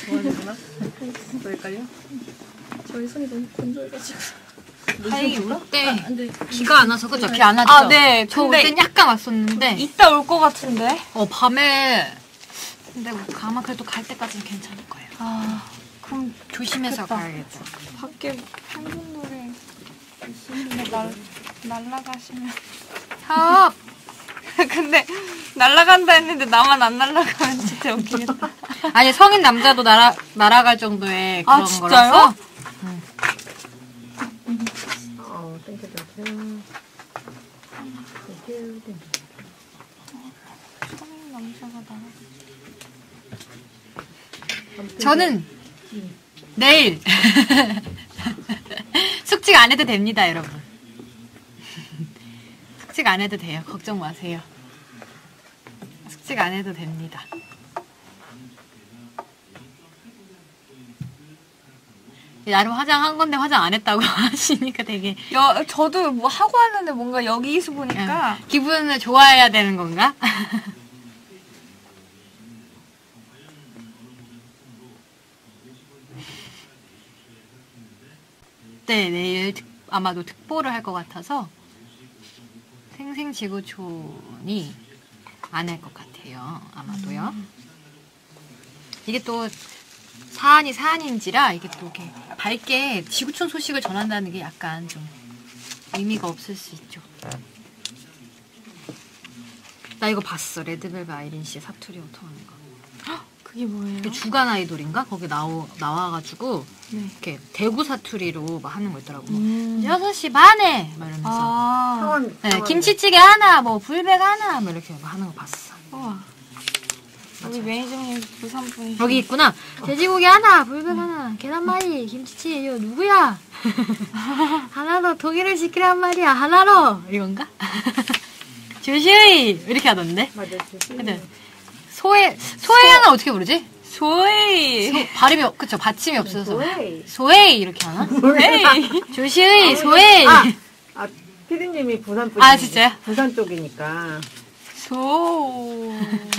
좋아하는구나. 더 헷갈려? 저희 손이 너무 건조해가지고. 다행히 올 때 안 비가 안 와서 그죠? 비 안 왔죠? 아, 네. 저 올 땐 약간 왔었는데 이따 올 것 같은데? 밤에 근데 뭐 아마 그래도 갈 때까지는 괜찮을 거예요. 아, 그럼 조심해서 좋겠다. 가야겠죠. 밖에 팬분들이 있으신데 날아가시면. 협! 근데 날아간다 했는데 나만 안 날아가면 진짜 웃기겠다. 아니 성인 남자도 날아갈 정도의 그런 진짜요? 거라서 땡큐. 성인 남자가 날아. 저는 내일 숙직 안 해도 됩니다, 여러분. 숙직 안 해도 돼요. 걱정 마세요. 숙직 안 해도 됩니다. 나름 화장한 건데 화장 안 했다고 하시니까 되게 저도 뭐 하고 왔는데 뭔가 여기서 보니까 기분을 좋아해야 되는 건가? 네, 내일 아마도 특보를 할 것 같아서 생생지구촌이 안 할 것 같아요. 아마도요. 이게 또 사안이 사안인지라 이게 또 이렇게 밝게 지구촌 소식을 전한다는 게 약간 좀 의미가 없을 수 있죠. 나 이거 봤어. 레드벨벳 아이린 씨의 사투리 오토하는 거. 그게 뭐예요? 그 주간 아이돌인가? 거기 나와가지고 네. 이렇게 대구 사투리로 막 하는 거 있더라고. 6시 반에 막 이러면서 아, 네, 김치찌개 하나, 뭐 불백 하나, 뭐 이렇게 막 하는 거 봤어. 우와. 우리 매니저님 부산 분이시. 여기 있구나. 돼지고기 하나, 불백 하나, 계란말이, 김치찌개 이거 누구야? 하나로 독일을 지키란 말이야. 하나로 이건가? 조시의 이렇게 하던데. 맞아. 근데 소혜야는 어떻게 부르지? 소이. 발음이 그쵸 받침이 없어서 소혜. 소혜이 이렇게 하나? 에이. 조시의 소혜이. 피디님이 부산 쪽. 진짜요? 부산 쪽이니까. 소.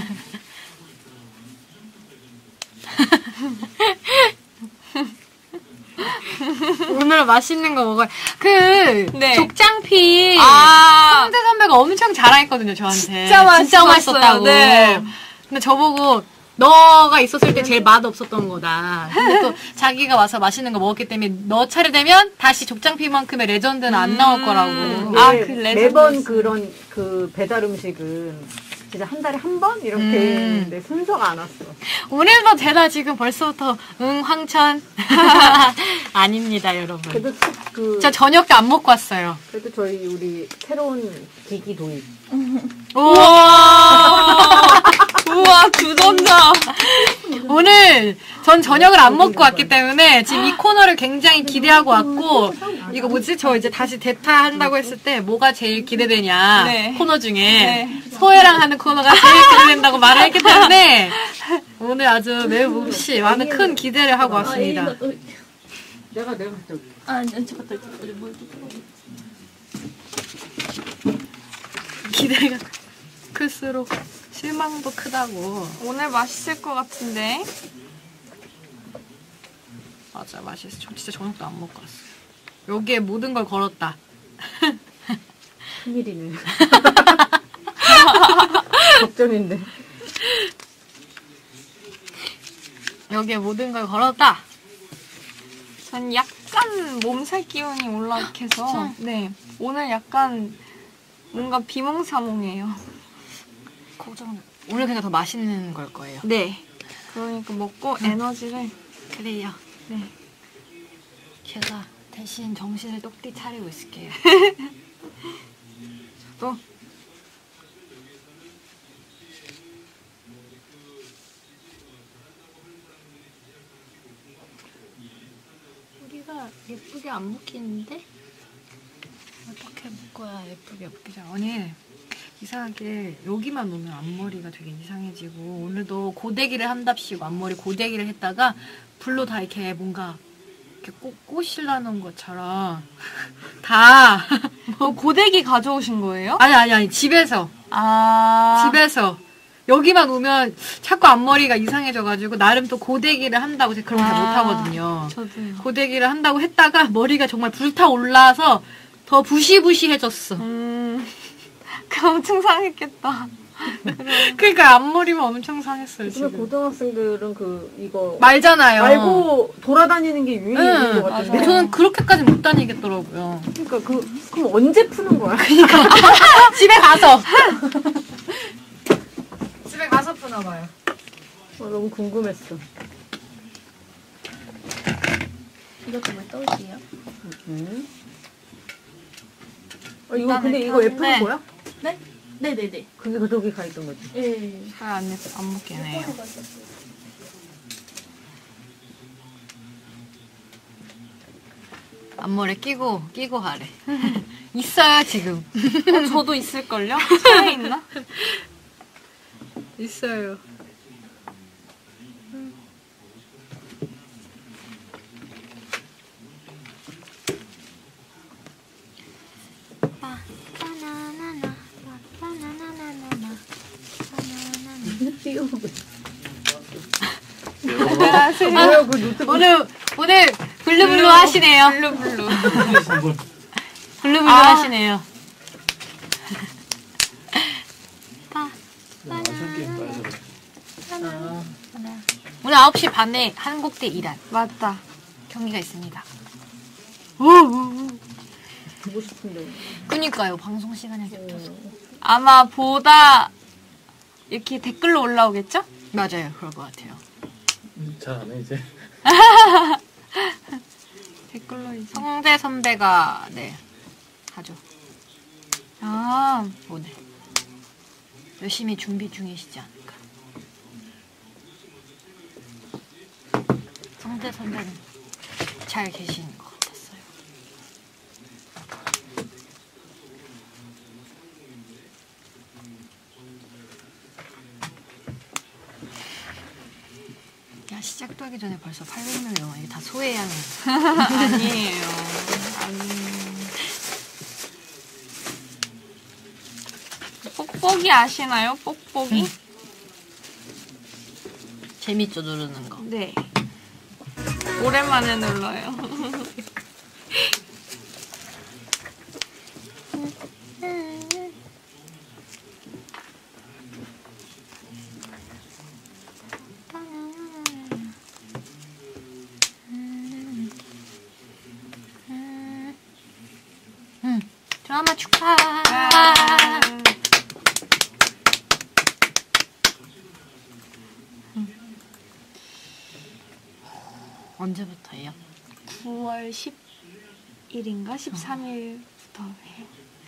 오늘 맛있는 거 먹어요. 네. 족장피 성재 선배가 엄청 자랑했거든요 저한테. 진짜 맛있었다고. 네. 근데 저보고 너가 있었을 때 제일 맛 없었던 거다. 근데 또 자기가 와서 맛있는 거 먹었기 때문에 너 차례 되면 다시 족장피만큼의 레전드는 안 나올 거라고. 매번 그런 그 배달 음식은 진짜 한 달에 한 번 이렇게 했는데 순서가 안 왔어. 오늘도 제가 지금 벌써부터 황천 아닙니다 여러분. 그래도 저 저녁도 안 먹고 왔어요. 그래도 우리 새로운 기기 도입. 우와 우와 주전자. 오늘 전 저녁을 안 먹고 왔기 때문에 지금 이 코너를 굉장히 기대하고 왔고 이거 뭐지? 저 이제 다시 대타 한다고 했을 때 뭐가 제일 기대되냐 네. 코너 중에 네. 소혜랑 하는 코너가 제일 기대된다고 말을 했기 때문에 오늘 아주 매우 몹시 많은 큰 기대를 하고 왔습니다. 내가 갔다 올게. 잠깐 뭘 기대가 클수록 실망도 크다고. 오늘 맛있을 것 같은데. 맞아 맛있어. 저 진짜 저녁도 안 먹고 왔어. 여기에 모든 걸 걸었다. 큰일이네. 걱정인데. 여기에 모든 걸 걸었다. 전 약간 몸살 기운이 올라해서 네 오늘 약간 뭔가 비몽사몽해요. 오늘 그냥 더 맛있는 걸 거예요. 네. 그러니까 먹고 에너지를. 그래요. 네. 제가 대신 정신을 똑띠 차리고 있을게요. 또 우리가 예쁘게 안 묶이는데? 어떻게 묶어야 예쁘게 묶이죠? 아니 이상하게 여기만 오면 앞머리가 되게 이상해지고 오늘도 고데기를 한답시고 앞머리 고데기를 했다가 불로 다 이렇게 뭔가 이렇게 꽃이 나는 것처럼 다 고데기 가져오신 거예요? 아니 집에서 집에서 여기만 오면 자꾸 앞머리가 이상해져가지고 나름 또 고데기를 한다고 제가 그런 거 잘 못하거든요. 저도요. 고데기를 한다고 했다가 머리가 정말 불타올라서 더 부시부시해졌어. 그 엄청 상했겠다. 그러니까 앞머리만 엄청 상했어요 요즘에 지금. 고등학생들은 이거 말잖아요. 말고 돌아다니는 게 유행인 것 같은데. 저는 그렇게까지 못 다니겠더라고요. 그러니까 그럼 언제 푸는 거야? 집에 가서. 집에 가서 푸나 봐요. 너무 궁금했어. 이것도 왜 떠올게요? 이거 근데 이거 왜 푸는 거야? 네? 네네네. 그게 저기 가 있던 거지. 예. 잘안 묶이네요. 앞머리 끼고 하래. 있어요 지금. 저도 있을걸요? 차에 있나? 있어요. 띄우고. 뭐야 그 노트북. 오늘 블루블루 하시네요. 블루블루 하시네요. 오늘 9시 반에 한국대 이란 맞다. 경기가 있습니다. 보고 싶은데. 그니까요. 방송 시간이 겹쳐서. 아마 보다 이렇게 댓글로 올라오겠죠? 맞아요. 그럴 것 같아요. 잘 안 해 이제. 댓글로 이제. 성대 선배가 네 하죠. 아, 오늘 열심히 준비 중이시지 않을까. 성대 선배는 잘 계시는 것 같았어요. 야, 시작도 하기 전에 벌써 800명이 넘어. 이게 다 소외양. 아니에요. 뽁뽁이 아시나요? 뽁뽁이? 재밌죠, 누르는 거. 네. 오랜만에 눌러요. 드라마 축하. 언제부터예요? 9월 10일인가 13일부터 해요.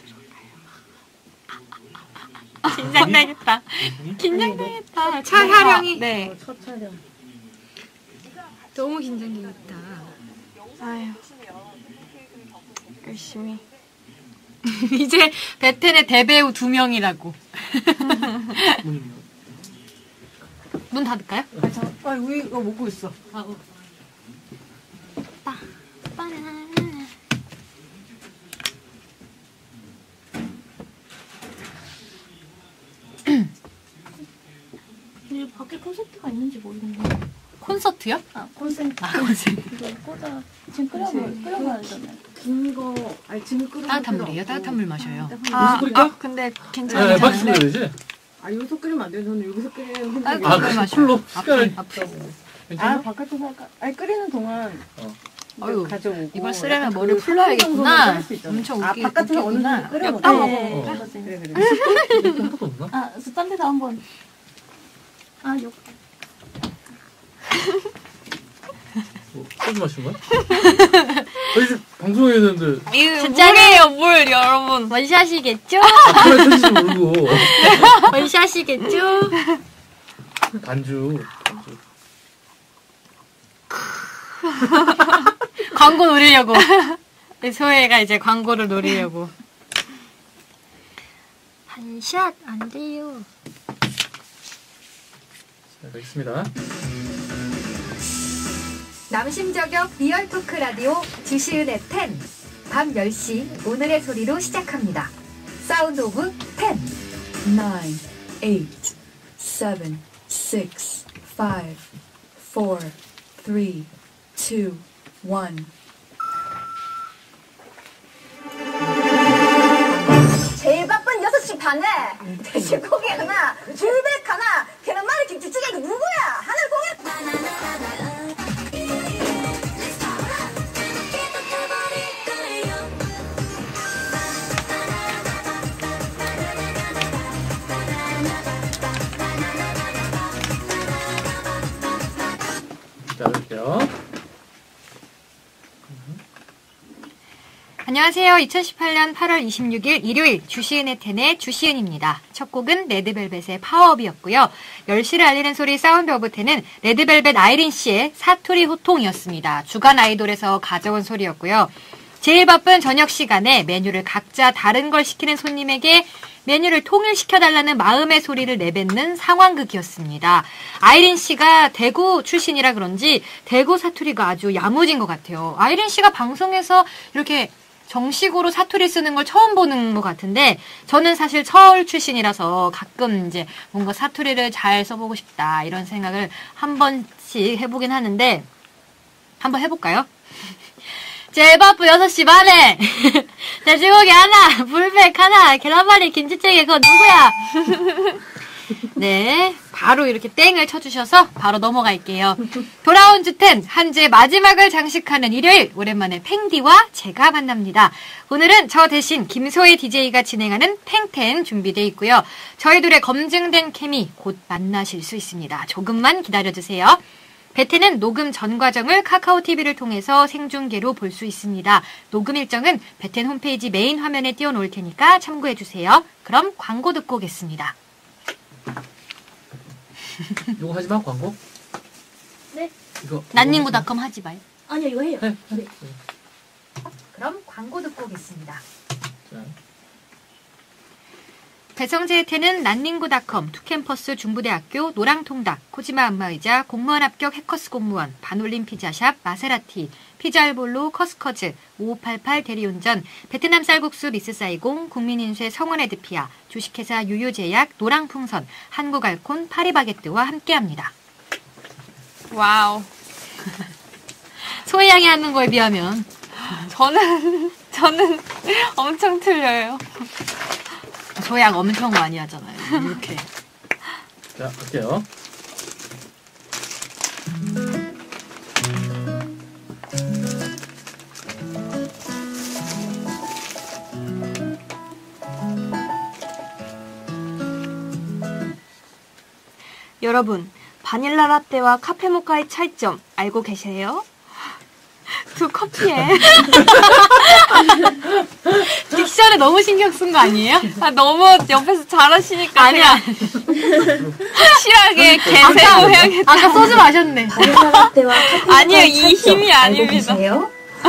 긴장되겠다. 긴장되겠다. 차 촬영이? 네. 첫 촬영. 너무 긴장되겠다. 아유. 열심히. 이제 베텐의 대배우 2명이라고. 문 닫을까요? 우리 이거 먹고 있어. 근데 밖에 콘서트가 있는지 모르겠네. 콘서트요? 아, 콘센트. 콘서트. 이거 꽂아. 지금 끓여봐야 되잖아요. 긴 거, 지금 끓여. 따뜻한 물이에요? 따뜻한 물 마셔요. 근데 네, 괜찮아요. 박수 내야지. 여기서 끓이면 안 돼요. 저는 여기서 끓이는 생각이. 따뜻한 물 그 마셔요. 풀로 앞에. 괜찮아? 바깥에서 할까? 끓이는 동안. 아유, 가져오고. 이걸 쓰려면 약간 머리를 그 풀러야겠구나. 30분 정도는 끓일 수 있잖아. 엄청 바깥에서 어느 웃기구나. 정도 끓여 딱 놓고. 먹어볼까? 그래. 하나도 없나? 아, 딴 데서 한번. 아, 소주 마신 거야? 이제 방송해야 되는데 이거 뭐래요, 뭘, 여러분. 원샷이겠죠? 카메라 켜지지 모르고 원샷이겠죠? 반주. 광고 노리려고. 소혜가 이제 광고를 노리려고. 한 샷 안 돼요. 자, 있습니다. 남심저격 리얼 토크 라디오 주시은의 10. 밤 10시 오늘의 소리로 시작합니다. 사운드 오브 10, 9, 8, 7, 7, 6, 5, 4, 3, 2, 1. 제일 바쁜 6시 반에 돼지고기 하나, 줄백 하나, 계란말이 김치찌개가 누구야? 하늘 공연. 자, 이렇게요. 안녕하세요. 2018년 8월 26일 일요일 주시은의 텐의 주시은입니다. 첫 곡은 레드벨벳의 파워업이었고요. 10시를 알리는 소리 사운드 오브 텐은 레드벨벳 아이린 씨의 사투리 호통이었습니다. 주간 아이돌에서 가져온 소리였고요. 제일 바쁜 저녁 시간에 메뉴를 각자 다른 걸 시키는 손님에게 메뉴를 통일시켜달라는 마음의 소리를 내뱉는 상황극이었습니다. 아이린 씨가 대구 출신이라 그런지 대구 사투리가 아주 야무진 것 같아요. 아이린 씨가 방송에서 이렇게 정식으로 사투리 쓰는 걸 처음 보는 것 같은데, 저는 사실 서울 출신이라서 가끔 이제 뭔가 사투리를 잘 써보고 싶다 이런 생각을 한 번씩 해보긴 하는데, 한번 해볼까요? 제일 바쁜 6시 반에 돼지고기 하나, 불백 하나, 계란말이 김치찌개 그거 누구야? 네, 바로 이렇게 땡을 쳐주셔서 바로 넘어갈게요. 돌아온 주텐 한 주의 마지막을 장식하는 일요일, 오랜만에 팽디와 제가 만납니다. 오늘은 저 대신 김소혜 DJ가 진행하는 팽텐 준비되어 있고요. 저희들의 검증된 케미 곧 만나실 수 있습니다. 조금만 기다려주세요. 베텐은 녹음 전 과정을 카카오TV를 통해서 생중계로 볼 수 있습니다. 녹음 일정은 베텐 홈페이지 메인 화면에 띄워놓을 테니까 참고해주세요. 그럼 광고 듣고 오겠습니다. 이거 하지 마, 광고? 네. 이거. 난닝구닷컴 하지 마요. 아니요, 이거 해요. 네. 네. 그럼 광고 듣고 오겠습니다. 자, 배성재의 텐은 난닝구닷컴, 투캠퍼스 중부대학교, 노랑통닭, 코지마 안마의자, 공무원 합격 해커스 공무원, 반올림 피자샵, 마세라티, 피자알볼로, 커스커즈, 5588 대리운전, 베트남 쌀국수 미스사이공, 국민인쇄 성원에드피아, 주식회사 유유제약, 노랑풍선, 한국알콘, 파리바게뜨와 함께합니다. 와우. 소희양이 하는 거에 비하면 저는 엄청 틀려요. 소희양 엄청 많이 하잖아요. 이렇게. 자, 할게요. 여러분, 바닐라 라떼와 카페모카의 차이점 알고 계세요? 두 커피에 딕션에 너무 신경 쓴 거 아니에요? 아, 너무 옆에서 잘하시니까. 아니야. 확실하게 개세고 해야겠다. 아까 소주 마셨네. 바닐라 라떼와 카페모카의 아니요, 이 차이점 힘이 알고 아닙니다. 계세요?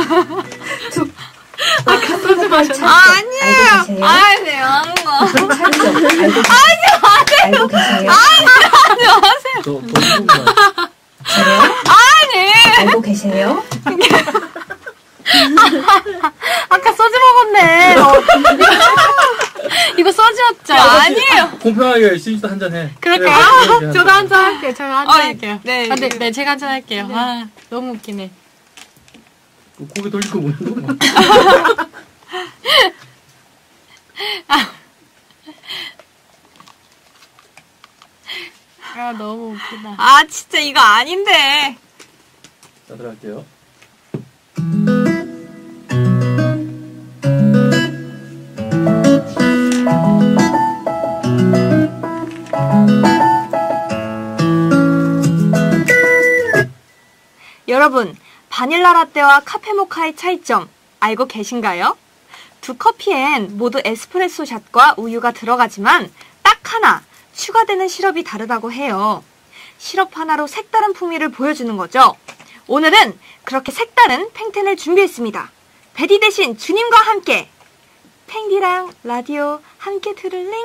아까 소주 마셨네. 아니에요. 알고 계세요? 아, 네, 안 거. 차이점 알고 계세요? 저, 더 알고 계세요? 아까 소주 먹었네. 이거 소주였죠? 아니에요. 공평하게 시즌도 한잔 해. 그럴까요? 그래, 저도 한잔 할게요. 제가 한잔 할게요. 네. 아, 네, 제가 한잔 할게요. 네. 아, 너무 웃기네. 고개 돌리고 먹는 거. 아, 너무 웃기다. 아, 진짜 이거 아닌데. 자, 들어갈게요. 여러분, 바닐라 라떼와 카페모카의 차이점 알고 계신가요? 두 커피엔 모두 에스프레소 샷과 우유가 들어가지만 딱 하나 추가되는 시럽이 다르다고 해요. 시럽 하나로 색다른 풍미를 보여주는 거죠. 오늘은 그렇게 색다른 팽텐을 준비했습니다. 베디 대신 주님과 함께 팽디랑 라디오 함께 들을랭.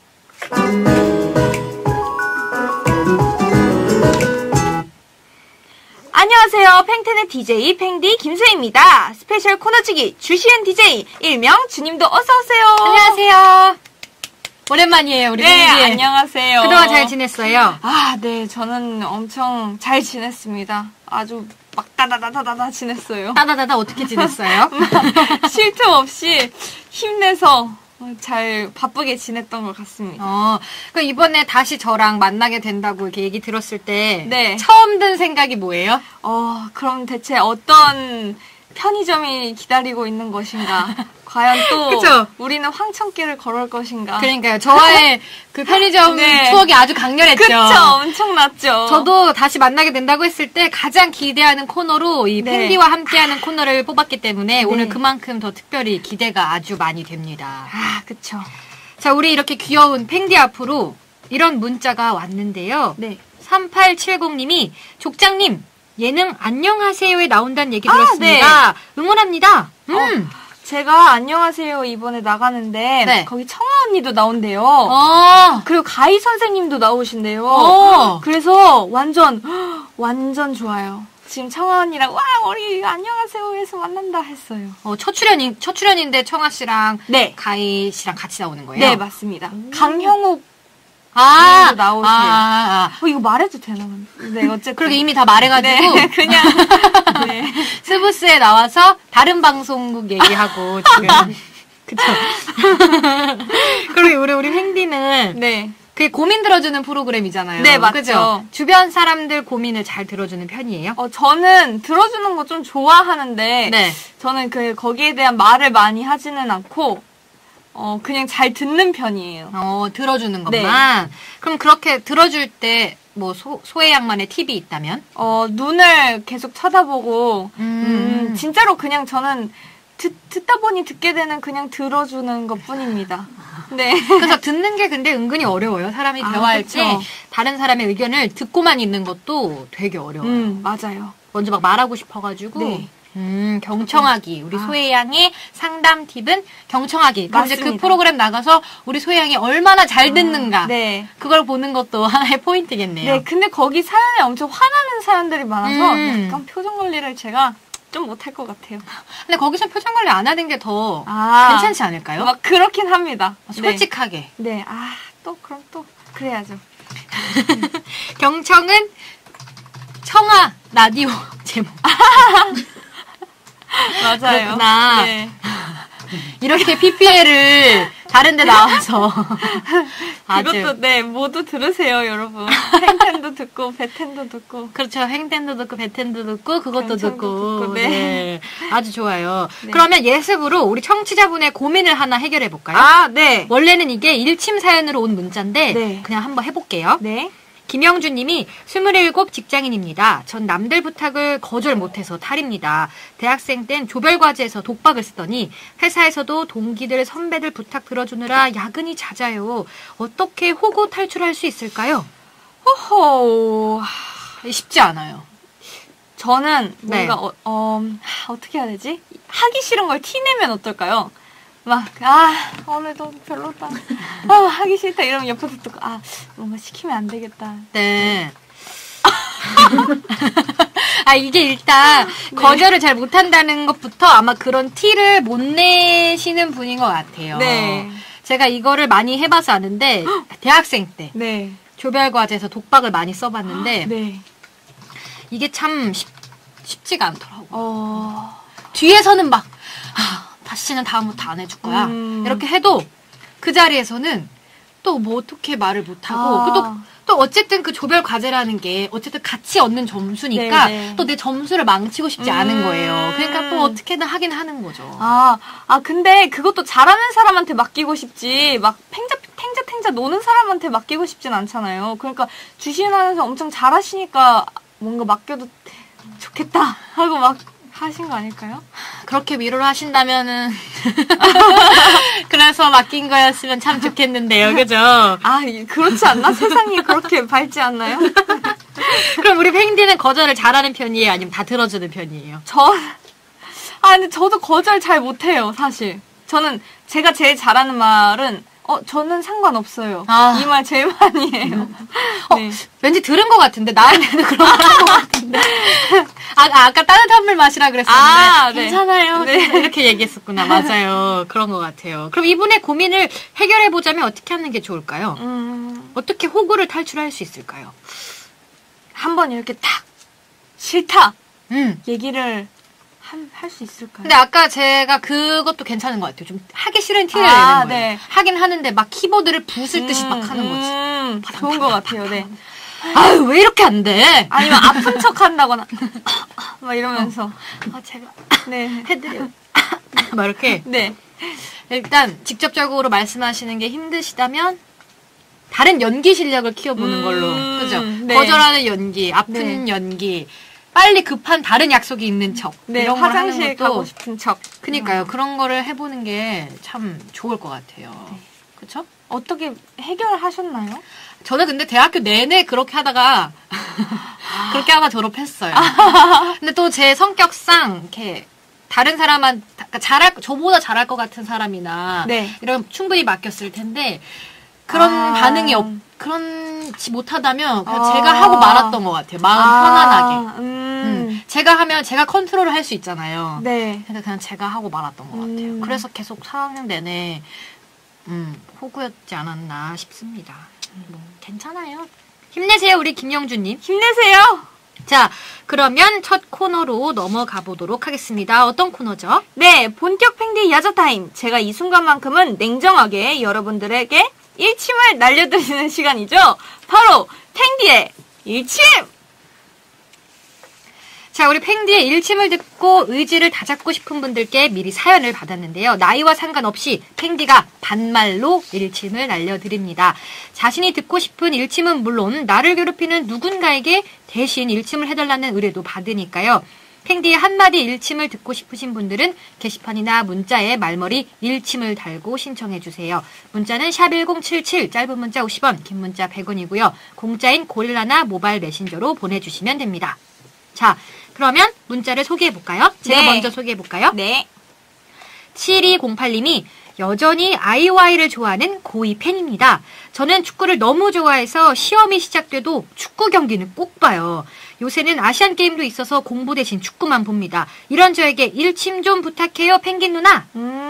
안녕하세요. 팽텐의 DJ 팽디 김수혜입니다. 스페셜 코너지기 주시은 DJ 일명 주님도 어서오세요. 안녕하세요. 오랜만이에요, 우리 네, 팬디. 안녕하세요. 그동안 잘 지냈어요? 아, 네, 저는 엄청 잘 지냈습니다. 아주 막 따다다다다다 지냈어요. 따다다다 어떻게 지냈어요? 쉴 틈 없이 힘내서 잘 바쁘게 지냈던 것 같습니다. 그 이번에 다시 저랑 만나게 된다고 이렇게 얘기 들었을 때 네. 처음 든 생각이 뭐예요? 그럼 대체 어떤 편의점이 기다리고 있는 것인가? 과연 또 그쵸? 우리는 황천길을 걸을 것인가? 그러니까요. 저와의 그 편의점 네. 추억이 아주 강렬했죠. 그쵸, 엄청났죠. 저도 다시 만나게 된다고 했을 때 가장 기대하는 코너로 이 네. 팬디와 함께하는 코너를 뽑았기 때문에 오늘 그만큼 더 특별히 기대가 아주 많이 됩니다. 아, 그쵸. 자, 우리 이렇게 귀여운 팬디 앞으로 이런 문자가 왔는데요. 네. 3870님이 족장님 예능 안녕하세요에 나온다는 얘기 아, 들었습니다. 응원합니다. 제가 안녕하세요 이번에 나가는데 네. 거기 청아 언니도 나온대요. 그리고 가희 선생님도 나오신대요. 그래서 완전 좋아요. 지금 청아 언니랑 와 우리 안녕하세요에서 만난다 했어요. 첫 출연인데 청아 씨랑 네. 가희 씨랑 같이 나오는 거예요? 네 맞습니다. 강형욱 나오세요. 이거 말해도 되나? 네 어쨌든 그러게 이미 다 말해가지고 네, 그냥 네. 스브스에 나와서 다른 방송국 얘기하고 지금 그쵸? 그리고 우리 횡디는 네. 그게 고민 들어주는 프로그램이잖아요. 네, 맞죠. 그죠? 주변 사람들 고민을 잘 들어주는 편이에요? 저는 들어주는 거 좀 좋아하는데 네. 저는 거기에 대한 말을 많이 하지는 않고 그냥 잘 듣는 편이에요. 들어주는 것만. 그럼 그렇게 들어줄 때 뭐 소혜양만의 팁이 있다면? 눈을 계속 쳐다보고 진짜로 그냥 저는 듣다 보니 듣게 되는 그냥 들어주는 것뿐입니다. 네. 그래서 듣는 게 근데 은근히 어려워요. 사람이 대화할 그쵸. 때 다른 사람의 의견을 듣고만 있는 것도 되게 어려워요. 맞아요. 먼저 막 말하고 싶어가지고. 네. 경청하기. 우리 소혜양의 상담 팁은 경청하기. 그럼 이제 그 맞습니다. 프로그램 나가서 우리 소혜양이 얼마나 잘 듣는가. 네. 그걸 보는 것도 하나의 포인트겠네요. 네, 근데 거기 사연에 엄청 화나는 사연들이 많아서 약간 표정 관리를 제가 좀 못할 것 같아요. 근데 거기서 표정 관리 안 하는 게 더 괜찮지 않을까요? 막 그렇긴 합니다. 솔직하게. 네. 그럼 또 그래야죠. 경청은 청아 라디오 제목. 맞아요. 그렇구나. 네. 이렇게 PPL을 다른 데 나와서 그것도 네 모두 들으세요 여러분. 팽텐도 듣고 베텐도 듣고. 그렇죠. 횡텐도 듣고 베텐도 듣고 그것도 경청도 듣고 듣고, 네. 아주 좋아요. 네. 그러면 예습으로 우리 청취자분의 고민을 하나 해결해 볼까요? 네. 원래는 이게 일침 사연으로 온 문자인데 네. 그냥 한번 해볼게요. 네. 김영준 님이 27 직장인입니다. 전 남들 부탁을 거절 못해서 탈입니다. 대학생 땐 조별과제에서 독박을 쓰더니 회사에서도 동기들 선배들 부탁 들어주느라 야근이 잦아요. 어떻게 호구 탈출할 수 있을까요? 호호. 쉽지 않아요. 저는 네. 뭔가 어떻게 해야 되지? 하기 싫은 걸 티내면 어떨까요? 막 오늘도 별로다. 하기 싫다 이러면 옆에서 또 뭔가 시키면 안 되겠다. 네. 이게 일단 거절을 잘 못한다는 것부터 아마 그런 티를 못 내시는 분인 것 같아요. 네. 제가 이거를 많이 해봐서 아는데 대학생 때 네. 조별과제에서 독박을 많이 써봤는데 네. 이게 참 쉽지가 않더라고요. 뒤에서는 막 다시는 다음부터 안 해줄 거야. 이렇게 해도 그 자리에서는 또 뭐 어떻게 말을 못하고 또 어쨌든 그 조별 과제라는 게 어쨌든 같이 얻는 점수니까 네네. 또 내 점수를 망치고 싶지 않은 거예요. 그러니까 또 어떻게든 하긴 하는 거죠. 근데 그것도 잘하는 사람한테 맡기고 싶지 막 탱자 노는 사람한테 맡기고 싶진 않잖아요. 그러니까 주시은 아나운서 엄청 잘하시니까 뭔가 맡겨도 좋겠다 하고 막 하신 거 아닐까요? 그렇게 위로를 하신다면은 그래서 맡긴 거였으면 참 좋겠는데요. 그죠? 그렇지 않나? 세상이 그렇게 밝지 않나요? 그럼 우리 팽디는 거절을 잘하는 편이에요? 아니면 다 들어주는 편이에요? 근데 저도 거절 잘 못해요, 사실. 저는 제가 제일 잘하는 말은 저는 상관없어요. 아. 이 말 제일 많이 해요. 네. 왠지 들은 것 같은데 나한테는 그런 말 한 것 같은데. 아까 따뜻한 물 마시라 그랬었는데 네. 괜찮아요. 네. 이렇게 얘기했었구나. 맞아요. 그런 것 같아요. 그럼 이분의 고민을 해결해 보자면 어떻게 하는 게 좋을까요? 어떻게 호구를 탈출할 수 있을까요? 한번 이렇게 탁 싫다 얘기를 할 수 있을까요? 근데 아까 제가 그것도 괜찮은 것 같아요. 좀 하기 싫은 티를 아, 내는 거예요. 네. 하긴 하는데 막 키보드를 부술 듯이 막 하는 거지. 좋은 것 같아요. 네. 아유 왜 이렇게 안 돼? 아니면 아픈 척 한다거나 막 이러면서 제가 네. 해드려. 막 이렇게. 네. 일단 직접적으로 말씀하시는 게 힘드시다면 다른 연기 실력을 키워보는 걸로. 그죠? 네. 거절하는 연기, 아픈 네. 연기, 빨리 급한 다른 약속이 있는 척. 네, 이런 걸 화장실 하는 것도 가고 싶은 척. 그니까요. 그런 거를 해보는 게 참 좋을 것 같아요. 네. 그쵸? 어떻게 해결하셨나요? 저는 근데 대학교 내내 그렇게 하다가 그렇게 하다 졸업했어요. 근데 또 제 성격상 이렇게 다른 사람한 저보다 잘할 것 같은 사람이나 네. 이런 충분히 맡겼을 텐데 그런 반응이 그런지 못하다면 그냥 제가 하고 말았던 것 같아요. 마음 편안하게. 제가 하면 제가 컨트롤을 할 수 있잖아요. 네. 근데 그냥 제가 하고 말았던 것 같아요. 그래서 계속 4학년 내내 호구였지 않았나 싶습니다. 뭐 괜찮아요. 힘내세요, 우리 김영주님. 힘내세요. 자, 그러면 첫 코너로 넘어가 보도록 하겠습니다. 어떤 코너죠? 네, 본격 팽디 야자타임. 제가 이 순간만큼은 냉정하게 여러분들에게 일침을 날려드리는 시간이죠. 바로 팽디의 일침! 자, 우리 팽디의 일침을 듣고 의지를 다잡고 싶은 분들께 미리 사연을 받았는데요. 나이와 상관없이 팽디가 반말로 일침을 날려드립니다. 자신이 듣고 싶은 일침은 물론 나를 괴롭히는 누군가에게 대신 일침을 해달라는 의뢰도 받으니까요. 팽디의 한마디 일침을 듣고 싶으신 분들은 게시판이나 문자에 말머리 일침을 달고 신청해주세요. 문자는 샵1077, 짧은 문자 50원, 긴 문자 100원이고요. 공짜인 고릴라나 모바일 메신저로 보내주시면 됩니다. 자, 그러면 문자를 소개해볼까요? 제가 네. 먼저 소개해볼까요? 네. 7208님이 여전히 아이오아이를 좋아하는 고2 팬입니다. 저는 축구를 너무 좋아해서 시험이 시작돼도 축구 경기는 꼭 봐요. 요새는 아시안게임도 있어서 공부 대신 축구만 봅니다. 이런 저에게 일침 좀 부탁해요, 펭귄 누나.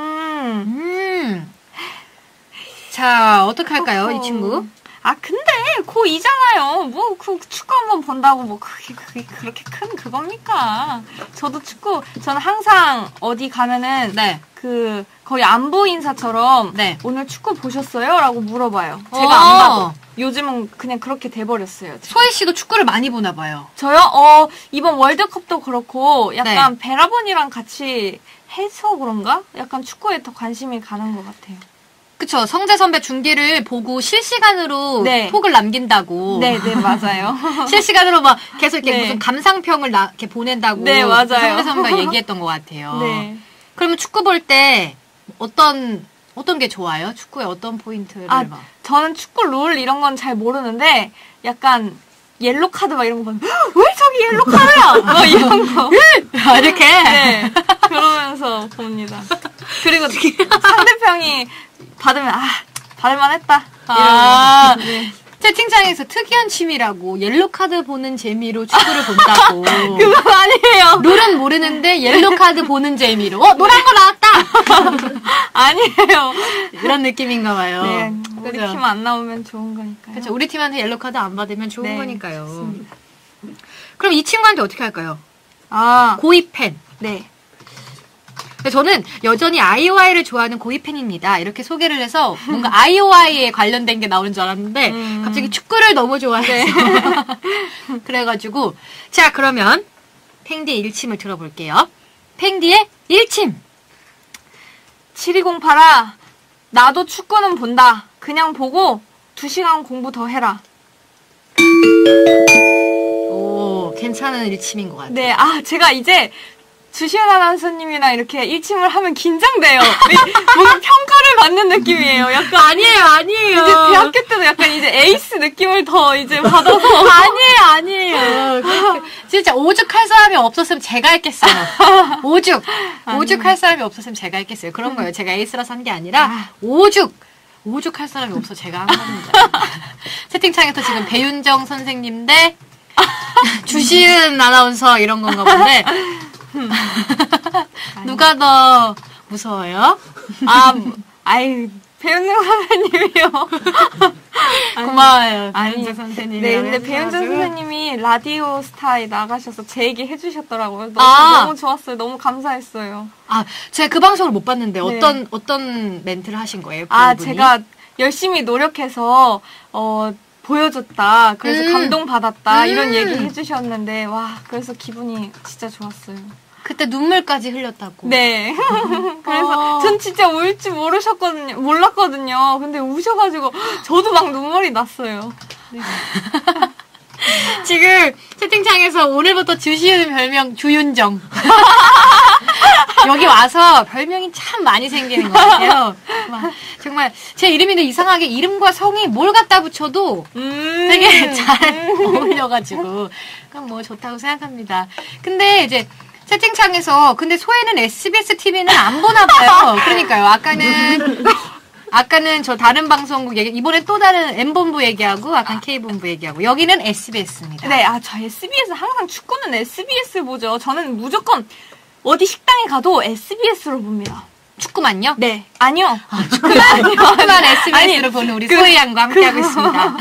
자, 어떡할까요, 이 친구? 근데 고2잖아요. 뭐 축구 한번 본다고 뭐 그게 그렇게 큰 그겁니까? 저도 저는 항상 어디 가면은 네. 거의 안부 인사처럼 네. 오늘 축구 보셨어요? 라고 물어봐요. 제가 어. 안 봐도. 요즘은 그냥 그렇게 돼버렸어요. 소희 씨도 축구를 많이 보나 봐요. 저요? 이번 월드컵도 그렇고 약간 베라본이랑 같이 해서 그런가? 약간 축구에 더 관심이 가는 것 같아요. 그쵸. 성재 선배 중계를 보고 실시간으로 네. 톡을 남긴다고. 네, 맞아요. 실시간으로 막 계속 이렇게 네. 무슨 감상평을 이렇게 보낸다고. 네, 맞아요. 성재 선배가 얘기했던 것 같아요. 네. 그러면 축구 볼 때 어떤 게 좋아요? 축구의 어떤 포인트를 막? 저는 축구 룰 이런 건 잘 모르는데 약간 옐로 카드 막 이런 거 보면 왜 저기 옐로 카드야? 막 이런 거. 이렇게? 네. 그러면서 봅니다. 그리고 상대편이 받으면 받을만 했다. 이러고. 네. 채팅창에서 특이한 취미라고 옐로 카드 보는 재미로 축구를 본다고. 그건 아니에요. 룰은 모르는데 옐로 카드 보는 재미로. 노란 거 나왔다. 아니에요. 이런 느낌인가 봐요. 네. 우리 그죠? 팀 안 나오면 좋은 거니까요. 그렇죠. 우리 팀한테 옐로 카드 안 받으면 좋은 네, 거니까요. 좋습니다. 그럼 이 친구한테 어떻게 할까요? 고2 팬. 네. 저는 여전히 아이오아이를 좋아하는 고2 팬입니다. 이렇게 소개를 해서 뭔가 아이오아이에 관련된 게 나오는 줄 알았는데 갑자기 축구를 너무 좋아해서 그래가지고 자 그러면 팽디의 일침을 들어볼게요. 팽디의 일침. 7208아 나도 축구는 본다. 그냥 보고 2시간 공부 더 해라. 오 괜찮은 일침인 것 같아요. 네, 제가 이제 주시은 아나운서님이랑 이렇게 일침을 하면 긴장돼요. 뭔가 평가를 받는 느낌이에요. 약간 아니에요. 이제 대학교 때도 약간 이제 에이스 느낌을 더 이제 받아서 아니에요. 진짜 오죽할 사람이 없었으면 제가 했겠어요. 오죽할 사람이 없었으면 제가 했겠어요. 그런 거예요. 제가 에이스라서 한 게 아니라 오죽 오죽할 사람이 없어. 제가 한 겁니다. 채팅창에서 지금 배윤정 선생님 대 주시은 아나운서 이런 건가 본데 누가 더 무서워요? 아이, 배윤정 선생님이요. 고마워요. 아니, 배윤정 선생님. 네, 근데 배윤정 선생님이 라디오 스타에 나가셔서 제 얘기 해주셨더라고요. 너무 좋았어요. 너무 감사했어요. 제가 그 방송을 못 봤는데 네. 어떤 멘트를 하신 거예요? 그분이? 제가 열심히 노력해서 보여줬다. 그래서 감동받았다. 이런 얘기 해주셨는데 와, 그래서 기분이 진짜 좋았어요. 그때 눈물까지 흘렸다고. 네. 그래서 전 진짜 울 줄 몰랐거든요. 근데 우셔가지고 저도 막 눈물이 났어요. 네. 지금 채팅창에서 오늘부터 주시은 별명 주윤정. 여기 와서 별명이 참 많이 생기는 것 같아요. 정말 제 이름인데 이상하게 이름과 성이 뭘 갖다 붙여도 되게 잘 어울려가지고 그건 뭐 좋다고 생각합니다. 근데 이제 채팅창에서 근데 소혜는 SBS TV는 안 보나 봐요. 그러니까요. 아까는 저 다른 방송국 얘기, 이번엔 또 다른 M본부 얘기하고, 아까 K본부 얘기하고, 여기는 SBS입니다. 네, 저 SBS, 항상 축구는 SBS 보죠. 저는 무조건 어디 식당에 가도 SBS로 봅니다. 축구만요? 네. 아니요. 축구만 SBS로 보는 우리 소희 양과 함께하고 있습니다.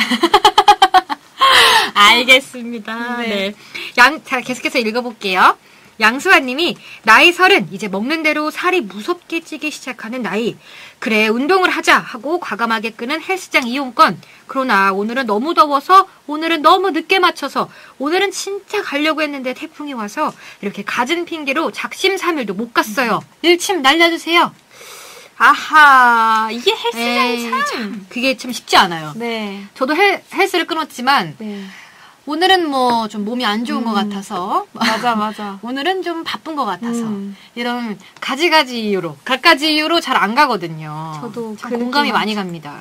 알겠습니다. 네. 자, 계속해서 읽어볼게요. 양수아님이 나이 30, 이제 먹는 대로 살이 무섭게 찌기 시작하는 나이. 그래 운동을 하자 하고 과감하게 끄는 헬스장 이용권. 그러나 오늘은 너무 더워서 오늘은 너무 늦게 맞춰서 오늘은 진짜 가려고 했는데 태풍이 와서 이렇게 갖은 핑계로 작심삼일도 못 갔어요. 일침 날려주세요. 아하, 이게 헬스장이 참. 그게 참 쉽지 않아요. 네. 저도 헬스를 끊었지만 네. 오늘은 뭐 좀 몸이 안 좋은 것 같아서 맞아. 오늘은 좀 바쁜 것 같아서 이런 갖가지 이유로 잘 안 가거든요. 저도 참 그 공감이 느낌 많이 갑니다.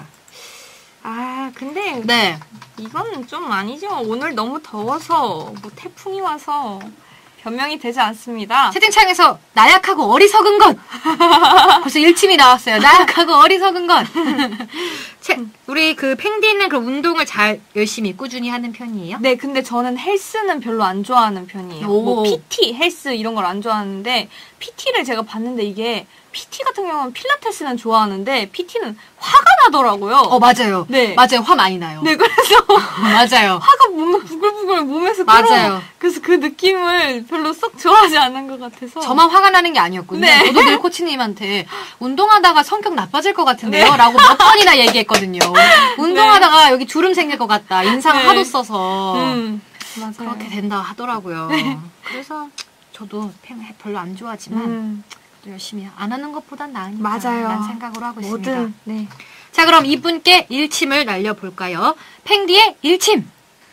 근데 네. 이건 좀 아니죠. 오늘 너무 더워서 뭐 태풍이 와서 변명이 되지 않습니다. 채팅창에서 나약하고 어리석은 것. 벌써 일침이 나왔어요. 나약하고 어리석은 것. 우리 그 팽디는 그럼 운동을 잘 열심히 꾸준히 하는 편이에요? 네, 근데 저는 헬스는 별로 안 좋아하는 편이에요. 뭐 PT, 헬스 이런 걸 안 좋아하는데 PT를 제가 봤는데 이게 PT 같은 경우는 필라테스는 좋아하는데 PT는 화가 나더라고요. 맞아요. 네. 맞아요. 화 많이 나요. 네, 그래서 맞아요. 화가 뭔가 부글부글 몸에서 맞아요. 그래서 그 느낌을 별로 썩 좋아하지 않는 것 같아서. 저만 화가 나는 게 아니었군요. 네. 저도 늘 코치님한테 운동하다가 성격 나빠질 것 같은데요? 네. 라고 몇 번이나 얘기했거든요. 운동하다가 여기 주름 생길 것 같다. 인상 하도 써서. 맞아요. 그렇게 된다 하더라고요. 그래서 저도 별로 안 좋아하지만 열심히 안 하는 것보단 나으니까 맞아요. 라는 생각으로 하고 있습니다. 네. 자, 그럼 이분께 일침을 날려볼까요? 팽디의 일침.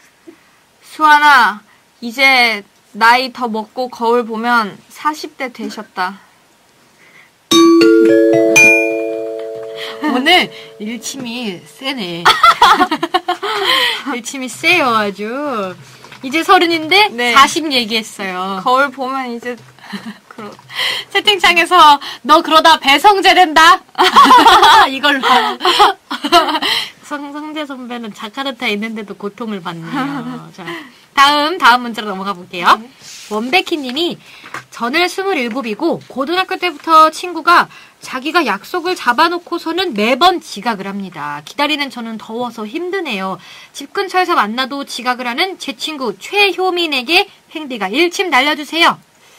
수아나, 이제 나이 더 먹고 거울 보면 40대 되셨다. 오늘 일침이 세네. 일침이 세요, 아주. 이제 30인데 네. 40 얘기했어요. 거울 보면 이제 채팅창에서 너 그러다 배성재 된다. 이걸로. 성재 선배는 자카르타 있는데도 고통을 받네요. 자, 다음 문제로 넘어가 볼게요. 원베키님이 저는 27이고 고등학교 때부터 친구가 자기가 약속을 잡아놓고서는 매번 지각을 합니다. 기다리는 저는 더워서 힘드네요. 집 근처에서 만나도 지각을 하는 제 친구 최효민에게 팽디가 일침 날려주세요.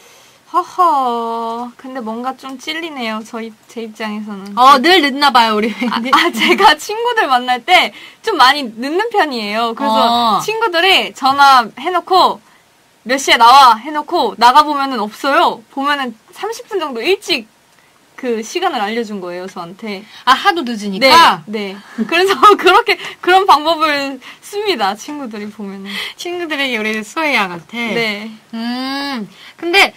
허허. 근데 뭔가 좀 찔리네요. 제 입장에서는. 늘 늦나 봐요, 우리. 제가 친구들 만날 때 좀 많이 늦는 편이에요. 그래서 친구들이 전화해놓고 몇 시에 나와 해놓고 나가보면은 없어요. 보면은 30분 정도 일찍 그 시간을 알려준 거예요, 저한테. 하도 늦으니까? 네. 그래서 그런 방법을 씁니다, 친구들이 보면은. 친구들에게 우리 소혜 양한테? 네. 근데,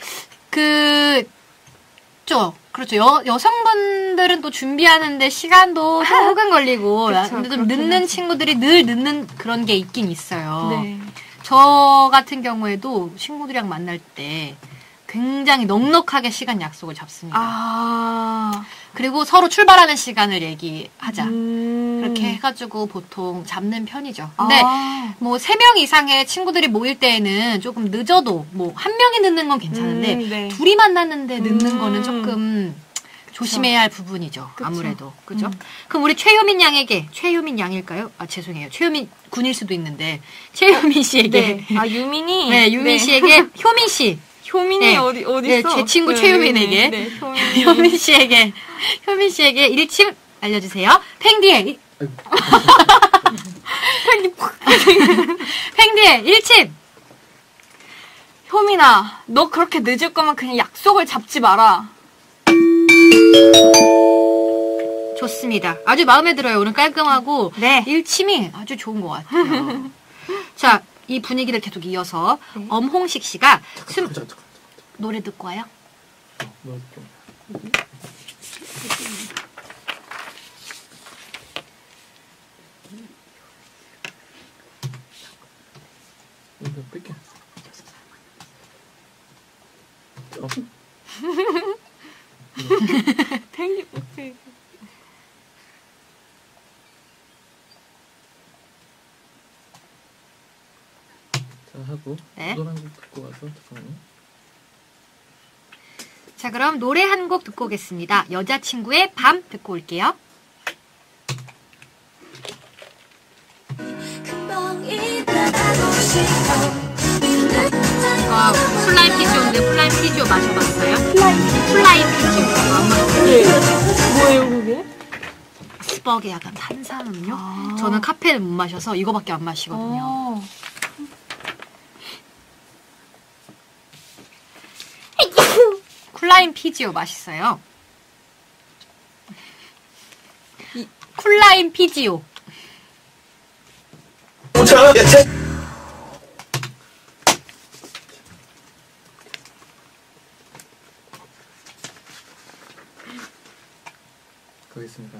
그렇죠. 여성분들은 또 준비하는데 시간도 조금 걸리고, 근데 좀 늦는 친구들이 늘 늦는 그런 게 있긴 있어요. 네. 저 같은 경우에도 친구들이랑 만날 때 굉장히 넉넉하게 시간 약속을 잡습니다. 그리고 서로 출발하는 시간을 얘기하자. 그렇게 해가지고 보통 잡는 편이죠. 근데 뭐 3명 이상의 친구들이 모일 때에는 조금 늦어도 뭐 1명이 늦는 건 괜찮은데 네. 둘이 만났는데 늦는 거는 조금 조심해야 할 부분이죠. 그쵸. 아무래도. 그죠? 그럼 우리 최효민 양에게, 최효민 양일까요? 아, 죄송해요. 최효민 군일 수도 있는데, 최효민 씨에게. 네. 아, 유민이? 네, 유민 씨에게, 효민 씨. 효민이 네. 어디 네, 있어? 제 친구 최효민에게. 네, 효민. 효민 씨에게 일침 알려주세요. 팽디의, 팽디의 일침! 효민아, 너 그렇게 늦을 거면 그냥 약속을 잡지 마라. 좋습니다. 아주 마음에 들어요. 오늘 깔끔하고 네. 일침이 아주 좋은 것 같아요. 자, 이 분위기를 계속 이어서 엄홍식 씨가 잠깐. 노래 듣고 와요. 너 좀. 이거 뺄게. 팽이 자, 하고 네. 노래 한곡 듣고 와서 잠깐만요. 자, 그럼 노래 한 곡 듣고 오겠습니다. 여자친구의 밤 듣고 올게요. 이거 플라인 피지오인데 플라인 피지오 마셔봤어요? 플라인 피지오. 뭐예요, 그게? 스벅의 약간 탄산음료? 저는 카페는 못 마셔서 이거밖에 안 마시거든요. 쿨라인 피지오 맛있어요. 쿨라인 피지오. 가겠습니다.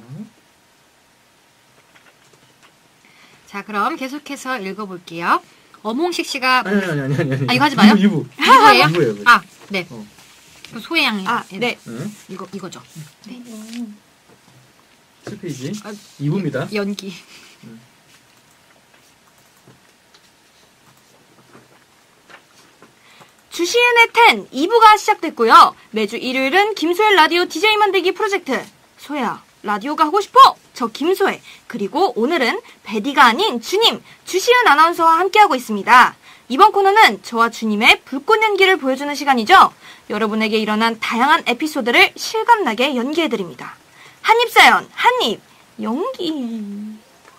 자, 그럼 계속해서 읽어볼게요. 엄홍식 씨가 아니. 아, 이거 하지 마요? 2부. 이거예요? 2부예요. 아, 네. 어. 소혜양이. 아, 네. 응? 이거죠. 네. 7페이지. 아, 2부입니다. 연기. 주시은의 10 2부가 시작됐고요. 매주 일요일은 김소혜 라디오 DJ 만들기 프로젝트. 소혜야, 라디오가 하고 싶어? 저 김소혜. 그리고 오늘은 베디가 아닌 주님, 주시은 아나운서와 함께하고 있습니다. 이번 코너는 저와 주님의 불꽃 연기를 보여주는 시간이죠. 여러분에게 일어난 다양한 에피소드를 실감나게 연기해드립니다. 한입사연, 한입, 연기.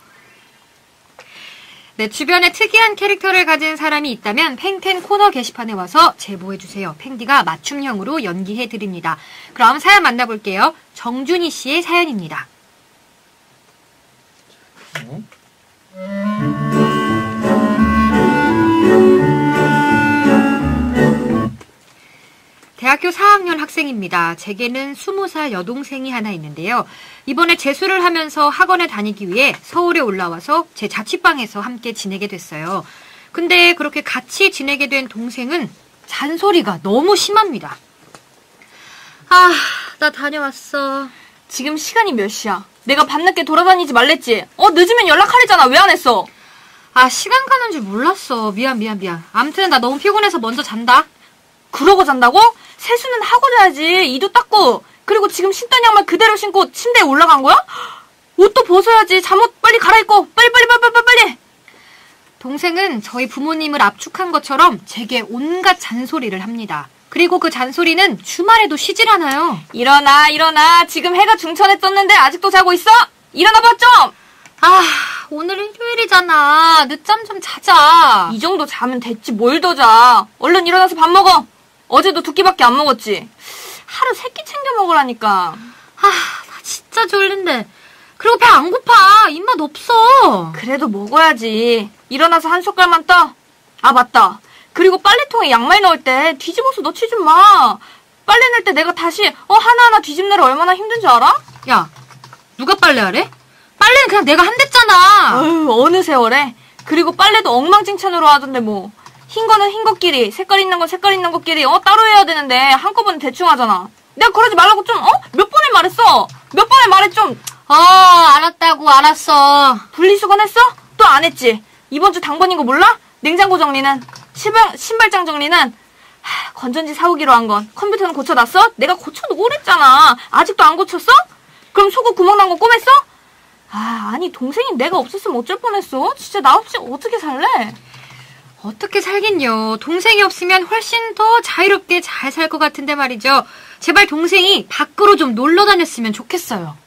네, 주변에 특이한 캐릭터를 가진 사람이 있다면 팽텐 코너 게시판에 와서 제보해주세요. 팽디가 맞춤형으로 연기해드립니다. 그럼 사연 만나볼게요. 정준희 씨의 사연입니다. 대학교 4학년 학생입니다. 제게는 20살 여동생이 하나 있는데요. 이번에 재수를 하면서 학원에 다니기 위해 서울에 올라와서 제 자취방에서 함께 지내게 됐어요. 근데 그렇게 같이 지내게 된 동생은 잔소리가 너무 심합니다. 아, 나 다녀왔어. 지금 시간이 몇 시야? 내가 밤늦게 돌아다니지 말랬지? 늦으면 연락하랬잖아. 왜 안 했어? 아, 시간 가는 줄 몰랐어. 미안. 아무튼 나 너무 피곤해서 먼저 잔다. 그러고 잔다고? 세수는 하고 자야지. 이도 닦고. 그리고 지금 신던 양말 그대로 신고 침대에 올라간 거야? 옷도 벗어야지. 잠옷 빨리 갈아입고. 빨리. 동생은 저희 부모님을 압축한 것처럼 제게 온갖 잔소리를 합니다. 그리고 그 잔소리는 주말에도 쉬질 않아요. 일어나. 지금 해가 중천에 떴는데 아직도 자고 있어? 일어나봐 좀. 아, 오늘은 휴일이잖아. 늦잠 좀 자자. 이 정도 자면 됐지. 뭘 더 자. 얼른 일어나서 밥 먹어. 어제도 2끼밖에 안 먹었지. 하루 3끼 챙겨 먹으라니까. 아, 나 진짜 졸린데. 그리고 배 안 고파. 입맛 없어. 그래도 먹어야지. 일어나서 한 숟갈만 떠. 아, 맞다. 그리고 빨래통에 양말 넣을 때 뒤집어서 넣지 좀 마. 빨래 넣을 때 내가 다시 하나하나 뒤집느라 얼마나 힘든 줄 알아? 야, 누가 빨래하래? 빨래는 그냥 내가 한댔잖아. 어느 세월에. 그리고 빨래도 엉망진창으로 하던데 뭐. 흰 거는 흰 것끼리, 색깔 있는 건 색깔 있는 것끼리 따로 해야 되는데 한꺼번에 대충 하잖아. 내가 그러지 말라고 좀 몇 번을 말했어. 몇 번을 말해 좀. 알았다고, 알았어. 분리수거 했어? 또 안 했지. 이번 주 당번인 거 몰라? 냉장고 정리는, 신발장 정리는, 건전지 사오기로 한 건 컴퓨터는 고쳐놨어? 내가 고쳐놓으랬잖아. 아직도 안 고쳤어? 그럼 속옷 구멍 난 거 꼬맸어? 아니 동생이 내가 없었으면 어쩔 뻔했어. 진짜 나 없이 어떻게 살래? 어떻게 살긴요. 동생이 없으면 훨씬 더 자유롭게 잘 살 것 같은데 말이죠. 제발 동생이 밖으로 좀 놀러 다녔으면 좋겠어요.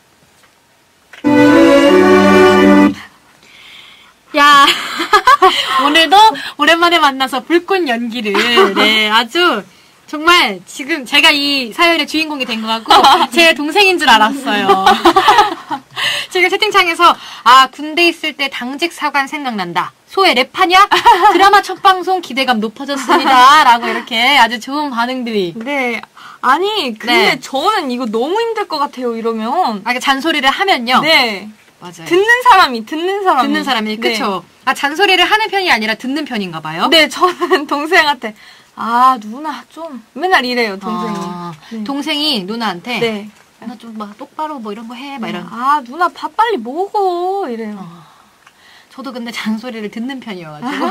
야, 오늘도 오랜만에 만나서 불꽃 연기를, 네, 아주, 정말 지금 제가 이 사연의 주인공이 된 것 같고, 제 동생인 줄 알았어요. 지금 채팅창에서, 군대 있을 때 당직 사관 생각난다. 소의 랩하냐? 드라마 첫 방송 기대감 높아졌습니다. 라고 이렇게 아주 좋은 반응들이. 네. 아니, 근데 네. 저는 이거 너무 힘들 것 같아요, 이러면. 그러니까 잔소리를 하면요. 네. 맞아요. 듣는 사람이. 듣는 사람이, 그쵸? 잔소리를 하는 편이 아니라 듣는 편인가 봐요? 네, 저는 동생한테, 누나 좀, 맨날 이래요, 동생이. 네. 동생이 누나한테, 네. 누나 좀 막 똑바로 뭐 이런 거 해, 막 이런. 누나 밥 빨리 먹어, 이래요. 저도 근데 잔소리를 듣는 편이어가지고.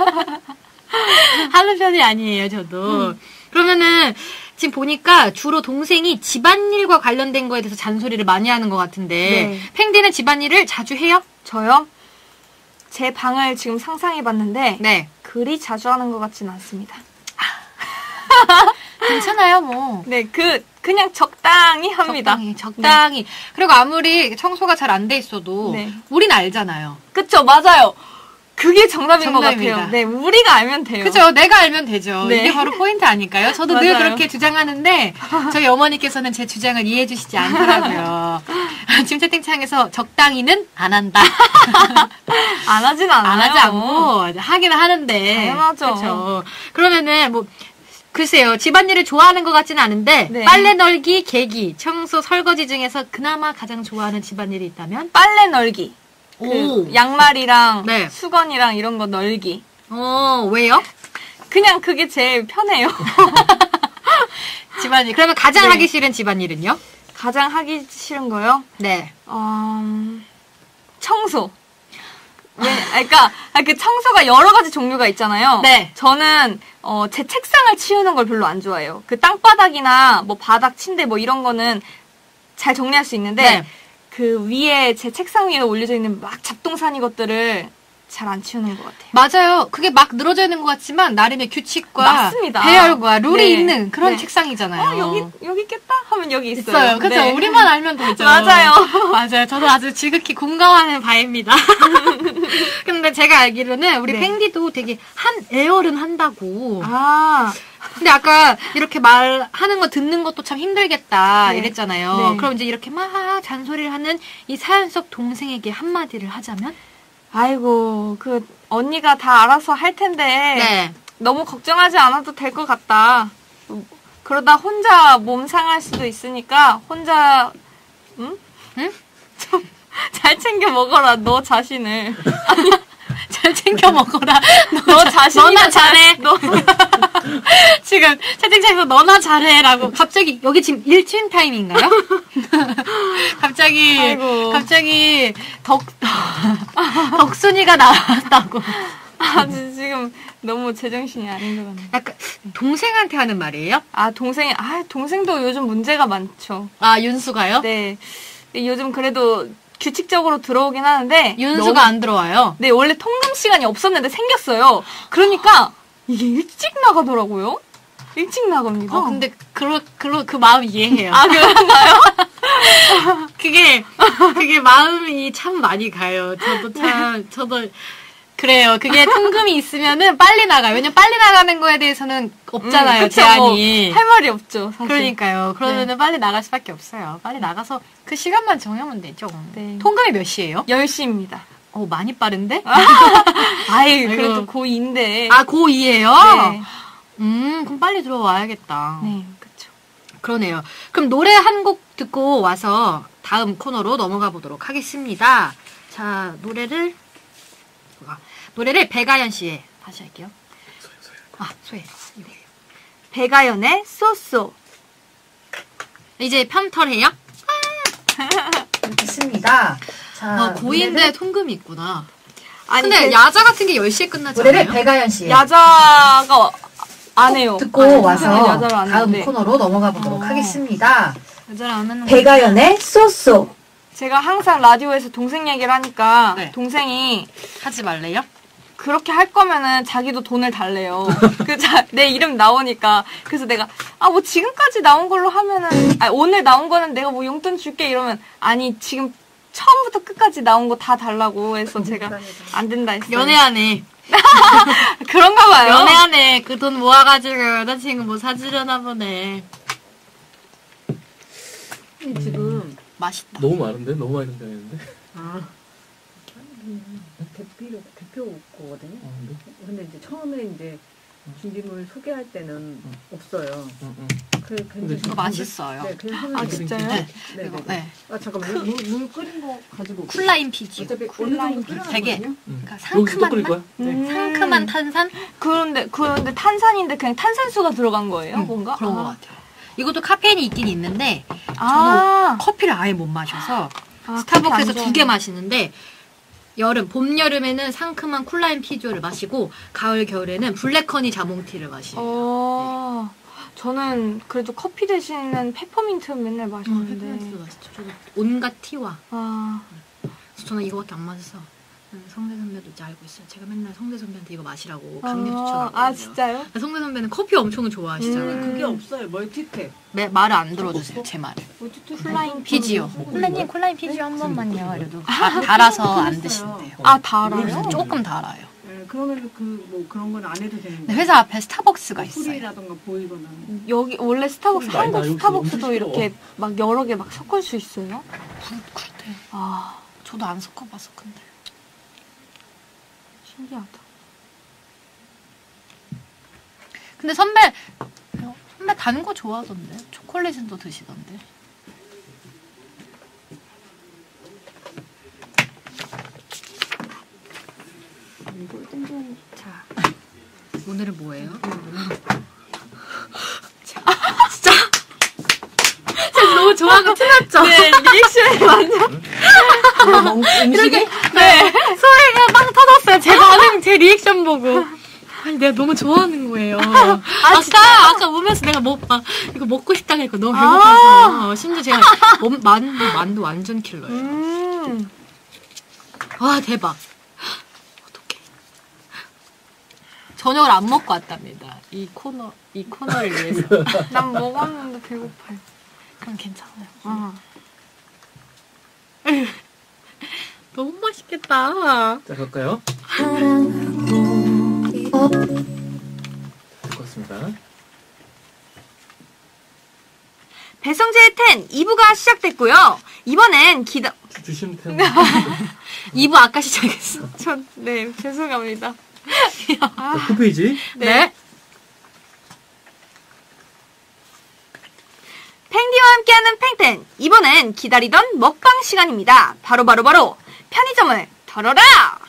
하는 편이 아니에요, 저도. 그러면은, 지금 보니까 주로 동생이 집안일과 관련된 거에 대해서 잔소리를 많이 하는 것 같은데, 네. 팽디는 집안일을 자주 해요? 저요? 제 방을 지금 상상해봤는데, 네. 그리 자주 하는 것 같지는 않습니다. 괜찮아요, 뭐. 네, 그냥 적당히 합니다. 적당히. 네. 그리고 아무리 청소가 잘 안 돼 있어도, 네. 우린 알잖아요. 그쵸, 맞아요. 그게 정답인 것 정답입니다. 같아요. 네, 우리가 알면 돼요. 그죠? 내가 알면 되죠. 네. 이게 바로 포인트 아닐까요? 저도 늘 맞아요. 그렇게 주장하는데 저희 어머니께서는 제 주장을 이해해 주시지 않더라고요. 지금 채팅창에서 적당히는 안 한다. 안 하진 않아요. 안 하지 않고 하기는 하는데. 당연하죠. 그렇죠. 그러면은 뭐 글쎄요. 집안일을 좋아하는 것 같지는 않은데 네. 빨래 널기, 개기, 청소, 설거지 중에서 그나마 가장 좋아하는 집안일이 있다면? 빨래 널기. 오. 양말이랑 네. 수건이랑 이런 거 널기. 왜요? 그냥 그게 제일 편해요. 집안일. 그러면 가장 네. 하기 싫은 집안일은요? 가장 하기 싫은 거요? 네. 청소. 그러니까 그 청소가 여러 가지 종류가 있잖아요. 네. 저는 제 책상을 치우는 걸 별로 안 좋아해요. 그 땅바닥이나 뭐 바닥, 침대 뭐 이런 거는 잘 정리할 수 있는데 네. 그 위에 제 책상 위에 올려져 있는 막 잡동사니 것들을 잘 안 치우는 것 같아요. 맞아요. 그게 막 늘어져 있는 것 같지만 나름의 규칙과 맞습니다. 배열과 룰이 네. 있는 그런 네. 책상이잖아요. 여기 있겠다 하면 여기 있어요. 있어요. 그죠? 네. 우리만 알면 되죠. 맞아요. 맞아요. 저도 아주 지극히 공감하는 바입니다. 근데 제가 알기로는 우리 네. 팽디도 되게 에어른 한다고. 근데 근데 아까 이렇게 말하는 거 듣는 것도 참 힘들겠다 네. 이랬잖아요. 네. 그럼 이제 이렇게 막 잔소리를 하는 이 사연 속 동생에게 한마디를 하자면? 아이고, 그 언니가 다 알아서 할 텐데 네. 너무 걱정하지 않아도 될 것 같다. 그러다 혼자 몸 상할 수도 있으니까 혼자 응? 좀 잘 챙겨 먹어라, 너 자신을. 잘 챙겨 먹어라. 너 자신이 너나 잘해. 너 지금 채팅창에서 너나 잘해라고 갑자기 여기 지금 일침 타임인가요? 갑자기 아이고. 덕순이가 나왔다고. 지금 너무 제정신이 아닌 것 같네. 약간 동생한테 하는 말이에요? 동생도 요즘 문제가 많죠. 윤수가요? 네. 요즘 그래도 규칙적으로 들어오긴 하는데 윤수가 안 들어와요. 네, 원래 통금 시간이 없었는데 생겼어요. 그러니까 이게 일찍 나가더라고요. 일찍 나갑니다. 근데 그 마음 이해해요. 그런가요? 그게 마음이 참 많이 가요. 저도 그래요. 그게 통금이 있으면은 빨리 나가요. 왜냐면 빨리 나가는 거에 대해서는 없잖아요. 그쵸, 제한이. 할 말이 없죠, 사실. 그러니까요. 그러면은 빨리 나갈 수밖에 없어요. 빨리 나가서 그 시간만 정하면 되죠. 네. 통금이 몇 시예요? 10시입니다. 많이 빠른데? 그래도 고2인데. 고2예요? 네. 그럼 빨리 들어와야겠다. 네, 그쵸. 그러네요. 그럼 노래 한 곡 듣고 와서 다음 코너로 넘어가 보도록 하겠습니다. 자, 노래를 배가연 씨의 다시 할게요. 소혜. 배가연의 쏘쏘. 이제 편털해요? 있습니다. 자, 고2인데 통금이 있구나. 아니, 근데 야자 같은 게 10시에 끝나지 노래를 않아요? 배가연 씨 야자가 안 해요. 듣고 아니, 와서 야자를 안 다음 하는데. 코너로 넘어가 보도록 하겠습니다. 야자를 안 하는 거. 배가연의 쏘쏘. 제가 항상 라디오에서 동생 얘기를 하니까 네. 동생이 하지 말래요? 그렇게 할 거면은 자기도 돈을 달래요. 내 이름 나오니까. 그래서 내가, 뭐 지금까지 나온 걸로 하면은, 오늘 나온 거는 내가 뭐 용돈 줄게 이러면, 아니, 지금 처음부터 끝까지 나온 거 다 달라고 해서 제가 안 된다 했어요. 연애하네. 그런가 봐요. 연애하네. 그 돈 모아가지고 여자친구 뭐 사주려나 보네. 지금 맛있다. 너무 많은데? 너무 많이 생각했는데? 대표 거거든요. 네? 근데 이제 처음에 이제 준비물 소개할 때는 없어요. 근데 이거 맛있어요. 네, 그래서 아, 진짜요? 네, 이거, 네. 네. 아 잠깐만 물 끓인 거 가지고 쿨라인 피지. 어차피 어느 정도 끓여놨거든요. 되게 여기서 그러니까 또 상큼한 끓일 맛? 거야? 상큼한 탄산? 그런데 탄산인데 그냥 탄산수가 들어간 거예요? 뭔가? 그런 것 같아요. 이것도 카페인이 있긴 있는데 저는 아, 커피를 아예 못 마셔서 아, 스타벅스에서 커피 안 2개 마시는데 봄, 여름에는 상큼한 쿨라인 피조를 마시고 가을, 겨울에는 블랙허니 자몽티를 마시고 저는 그래도 커피 대신은 페퍼민트 맨날 마셨는데. 페퍼민트도 맛있죠. 저도 온갖 티와 아, 그래서 저는 이거밖에 안 마셔서 성대 선배도 이제 알고 있어요. 제가 맨날 성대 선배한테 이거 마시라고 강력 추천하거든요. 아, 진짜요? 성대 선배는 커피 엄청 좋아하시잖아요. 그게 없어요. 멀티탭. 말을 안 들어주세요. 제 말을. 콜라인 피지요. 콜라님 콜라인 피지요 한 번만요. 이래도 달아서 안 드신대요. 아, 달아요? 조금 달아요. 네, 그러면 뭐 그런 건 안 해도 되는데. 근데 회사 앞에 스타벅스가 있어요. 술이라던가 보이거나. 여기 원래 스타벅스 많이 나, 한국 여기 스타벅스도 엄청 이렇게 막 여러 개 막 섞을 수 있어요? 그렇대. 아, 저도 안 섞어봐서 근데. 신기하다. 근데 선배 단 거 좋아하던데. 초콜릿은 또 드시던데. 자, 오늘은 뭐예요? 진짜 너무 좋아하는 거 티났죠? 네, 리액션이 완전. 음식이? 네. 소리가 빵 터졌어요. 제 반응, 제 리액션 보고. 아니, 내가 너무 좋아하는 거예요. 아까 오면서 내가 이거 먹고 싶다고 했고 너무 배고파서. 심지어 제가 만두 완전 킬러예요. 와, 대박. 어떡해. 저녁을 안 먹고 왔답니다. 이 코너를 위해서. 난 먹었는데 배고파요. 그럼 괜찮아요. 아. 너무 맛있겠다. 자, 갈까요? 될 것 같습니다. 배성재의 10 2부가 시작됐고요. 이번엔 주시면 텐 2부 아까 시작했어. 네, 죄송합니다. 홈페이지. 네. 팽디와 함께하는 팽텐. 이번엔 기다리던 먹방 시간입니다. 바로 편의점을 털어라!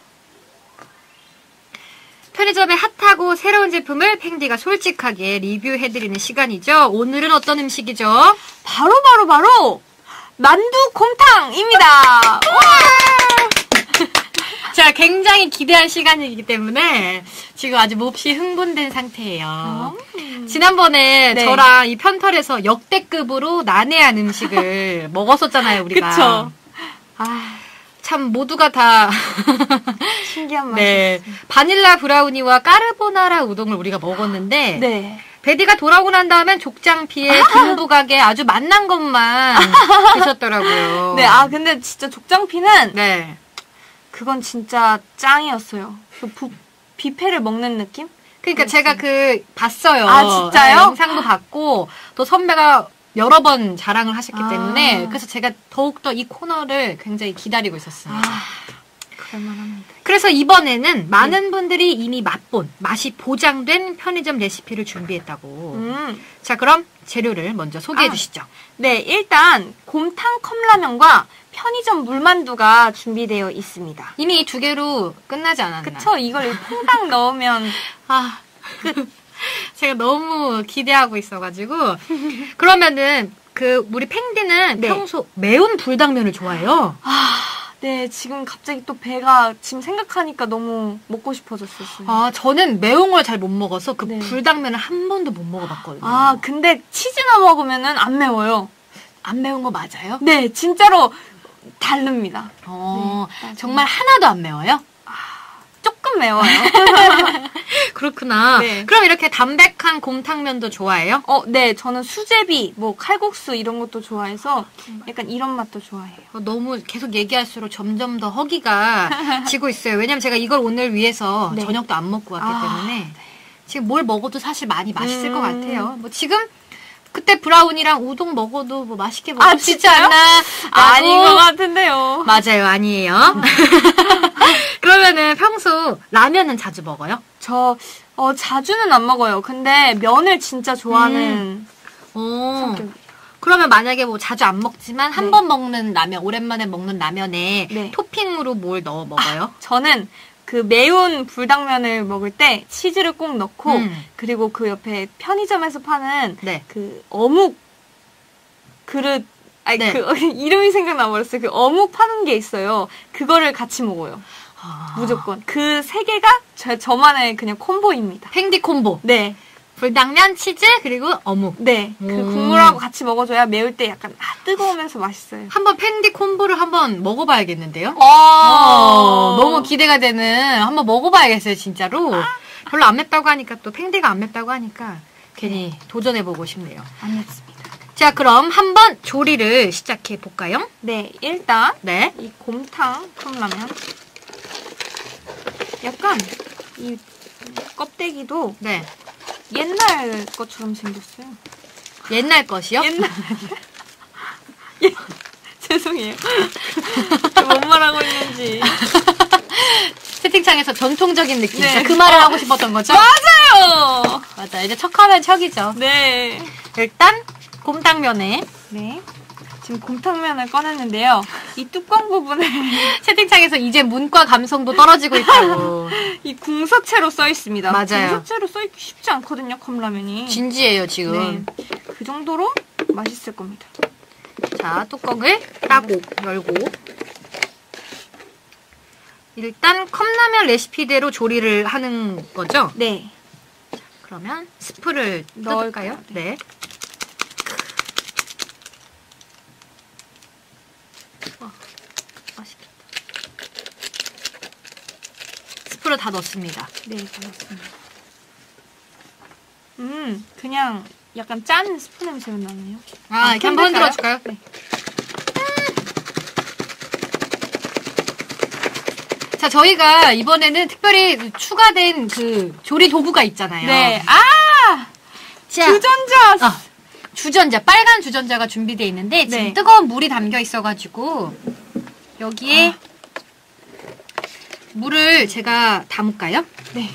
편의점의 핫하고 새로운 제품을 팽디가 솔직하게 리뷰해드리는 시간이죠. 오늘은 어떤 음식이죠? 바로 만두 곰탕입니다. 와! 제가 굉장히 기대한 시간이기 때문에 지금 아주 몹시 흥분된 상태예요. 지난번에 네. 저랑 이 편털에서 역대급으로 난해한 음식을 먹었었잖아요, 우리가. 그쵸. 참 모두가 다 신기한 맛이. 네, 바닐라 브라우니와 까르보나라 우동을 우리가 먹었는데 네. 베디가 돌아오고 난 다음엔 족장피에 김부각에 아주 맛난 것만 드셨더라고요. 네, 근데 진짜 족장피는 네. 그건 진짜 짱이었어요. 그 뷔페를 먹는 느낌? 그러니까 제가 봤어요. 아, 진짜요? 네, 영상도 봤고 또 선배가 여러 번 자랑을 하셨기 때문에 그래서 제가 더욱더 이 코너를 굉장히 기다리고 있었습니다. 그럴만합니다. 그래서 이번에는 많은 분들이 이미 맛본, 맛이 보장된 편의점 레시피를 준비했다고. 자, 그럼 재료를 먼저 소개해 주시죠. 네, 일단 곰탕 컵라면과 편의점 물만두가 준비되어 있습니다. 이미 이 두 개로 끝나지 않았나? 그쵸? 이걸 퐁당 넣으면 제가 너무 기대하고 있어가지고 그러면은 우리 팽디는 네. 평소 매운 불당면을 좋아해요. 네, 지금 갑자기 또 배가 지금 생각하니까 너무 먹고 싶어졌었어요. 저는 매운 걸 잘 못 먹어서 그 네. 불당면을 한 번도 못 먹어봤거든요. 근데 치즈 넣어 먹으면은 안 매워요. 안 매운 거 맞아요? 네, 진짜로 다릅니다. 네, 정말 하나도 안 매워요? 조금 매워요. 그렇구나. 네. 그럼 이렇게 담백한 곰탕면도 좋아해요? 네, 저는 수제비, 뭐 칼국수 이런 것도 좋아해서 약간 이런 맛도 좋아해요. 너무 계속 얘기할수록 점점 더 허기가 지고 있어요. 왜냐면 제가 이걸 오늘 위해서 네. 저녁도 안 먹고 왔기 때문에 지금 뭘 먹어도 사실 많이 맛있을 것 같아요. 뭐 지금 그때 브라운이랑 우동 먹어도 뭐 맛있게 먹을 수 있지 진짜요? 않나? 아닌 것 같은데요. 맞아요, 아니에요. 그러면은 평소 라면은 자주 먹어요? 자주는 안 먹어요. 근데 면을 진짜 좋아하는 성격이에요. 그러면 만약에 뭐 자주 안 먹지만 한 네. 번 먹는 라면, 오랜만에 먹는 라면에 네. 토핑으로 뭘 넣어 먹어요? 저는 그 매운 불당면을 먹을 때 치즈를 꼭 넣고 그리고 그 옆에 편의점에서 파는 네. 그 어묵 그릇 네. 그 이름이 생각나버렸어요. 그 어묵 파는 게 있어요. 그거를 같이 먹어요. 무조건. 그 세 개가 저만의 그냥 콤보입니다. 팽디 콤보. 네. 불당면, 치즈, 그리고 어묵. 네. 그 국물하고 같이 먹어줘야 매울 때 약간 뜨거우면서 맛있어요. 한번 팽디 콤보를 한번 먹어봐야겠는데요? 너무 너무 기대가 되는, 한번 먹어봐야겠어요, 진짜로. 별로 안 맵다고 하니까, 또 팽디가 안 맵다고 하니까, 괜히 도전해보고 싶네요. 안 맵습니다. 자, 그럼 한번 조리를 시작해볼까요? 네. 일단 네. 이 곰탕 컵라면 약간 이 껍데기도 네. 옛날 것처럼 생겼어요. 옛날 것이요? 옛날 죄송해요. 뭔 말하고 있는지. 채팅창에서 전통적인 느낌. 네. 그 말을 하고 싶었던 거죠? 맞아요. 맞아. 이제 척하면 척이죠. 네. 일단 곰탕면에 네. 지금 곰탕면을 꺼냈는데요. 이 뚜껑 부분에 채팅창에서 이제 문과 감성도 떨어지고 있다고. 이 궁서체로 써 있습니다. 맞아요. 궁서체로 써 있기 쉽지 않거든요, 컵라면이. 진지해요, 지금. 네. 그 정도로 맛있을 겁니다. 자, 뚜껑을 따고 열고. 일단 컵라면 레시피대로 조리를 하는 거죠? 네. 그러면 스프를 넣을까요? 뜯을까요? 네. 와, 맛있겠다. 스프를 다 넣습니다. 네, 잘했습니다. 그냥 약간 짠 스프 냄새가 나네요. 이렇게 한번 흔들까요? 흔들어줄까요? 네. 자, 저희가 이번에는 특별히 추가된 그 조리 도구가 있잖아요. 네. 자, 주전자! 주전자, 빨간 주전자가 준비되어 있는데 지금 네. 뜨거운 물이 담겨 있어가지고 여기에 물을 제가 담을까요? 네.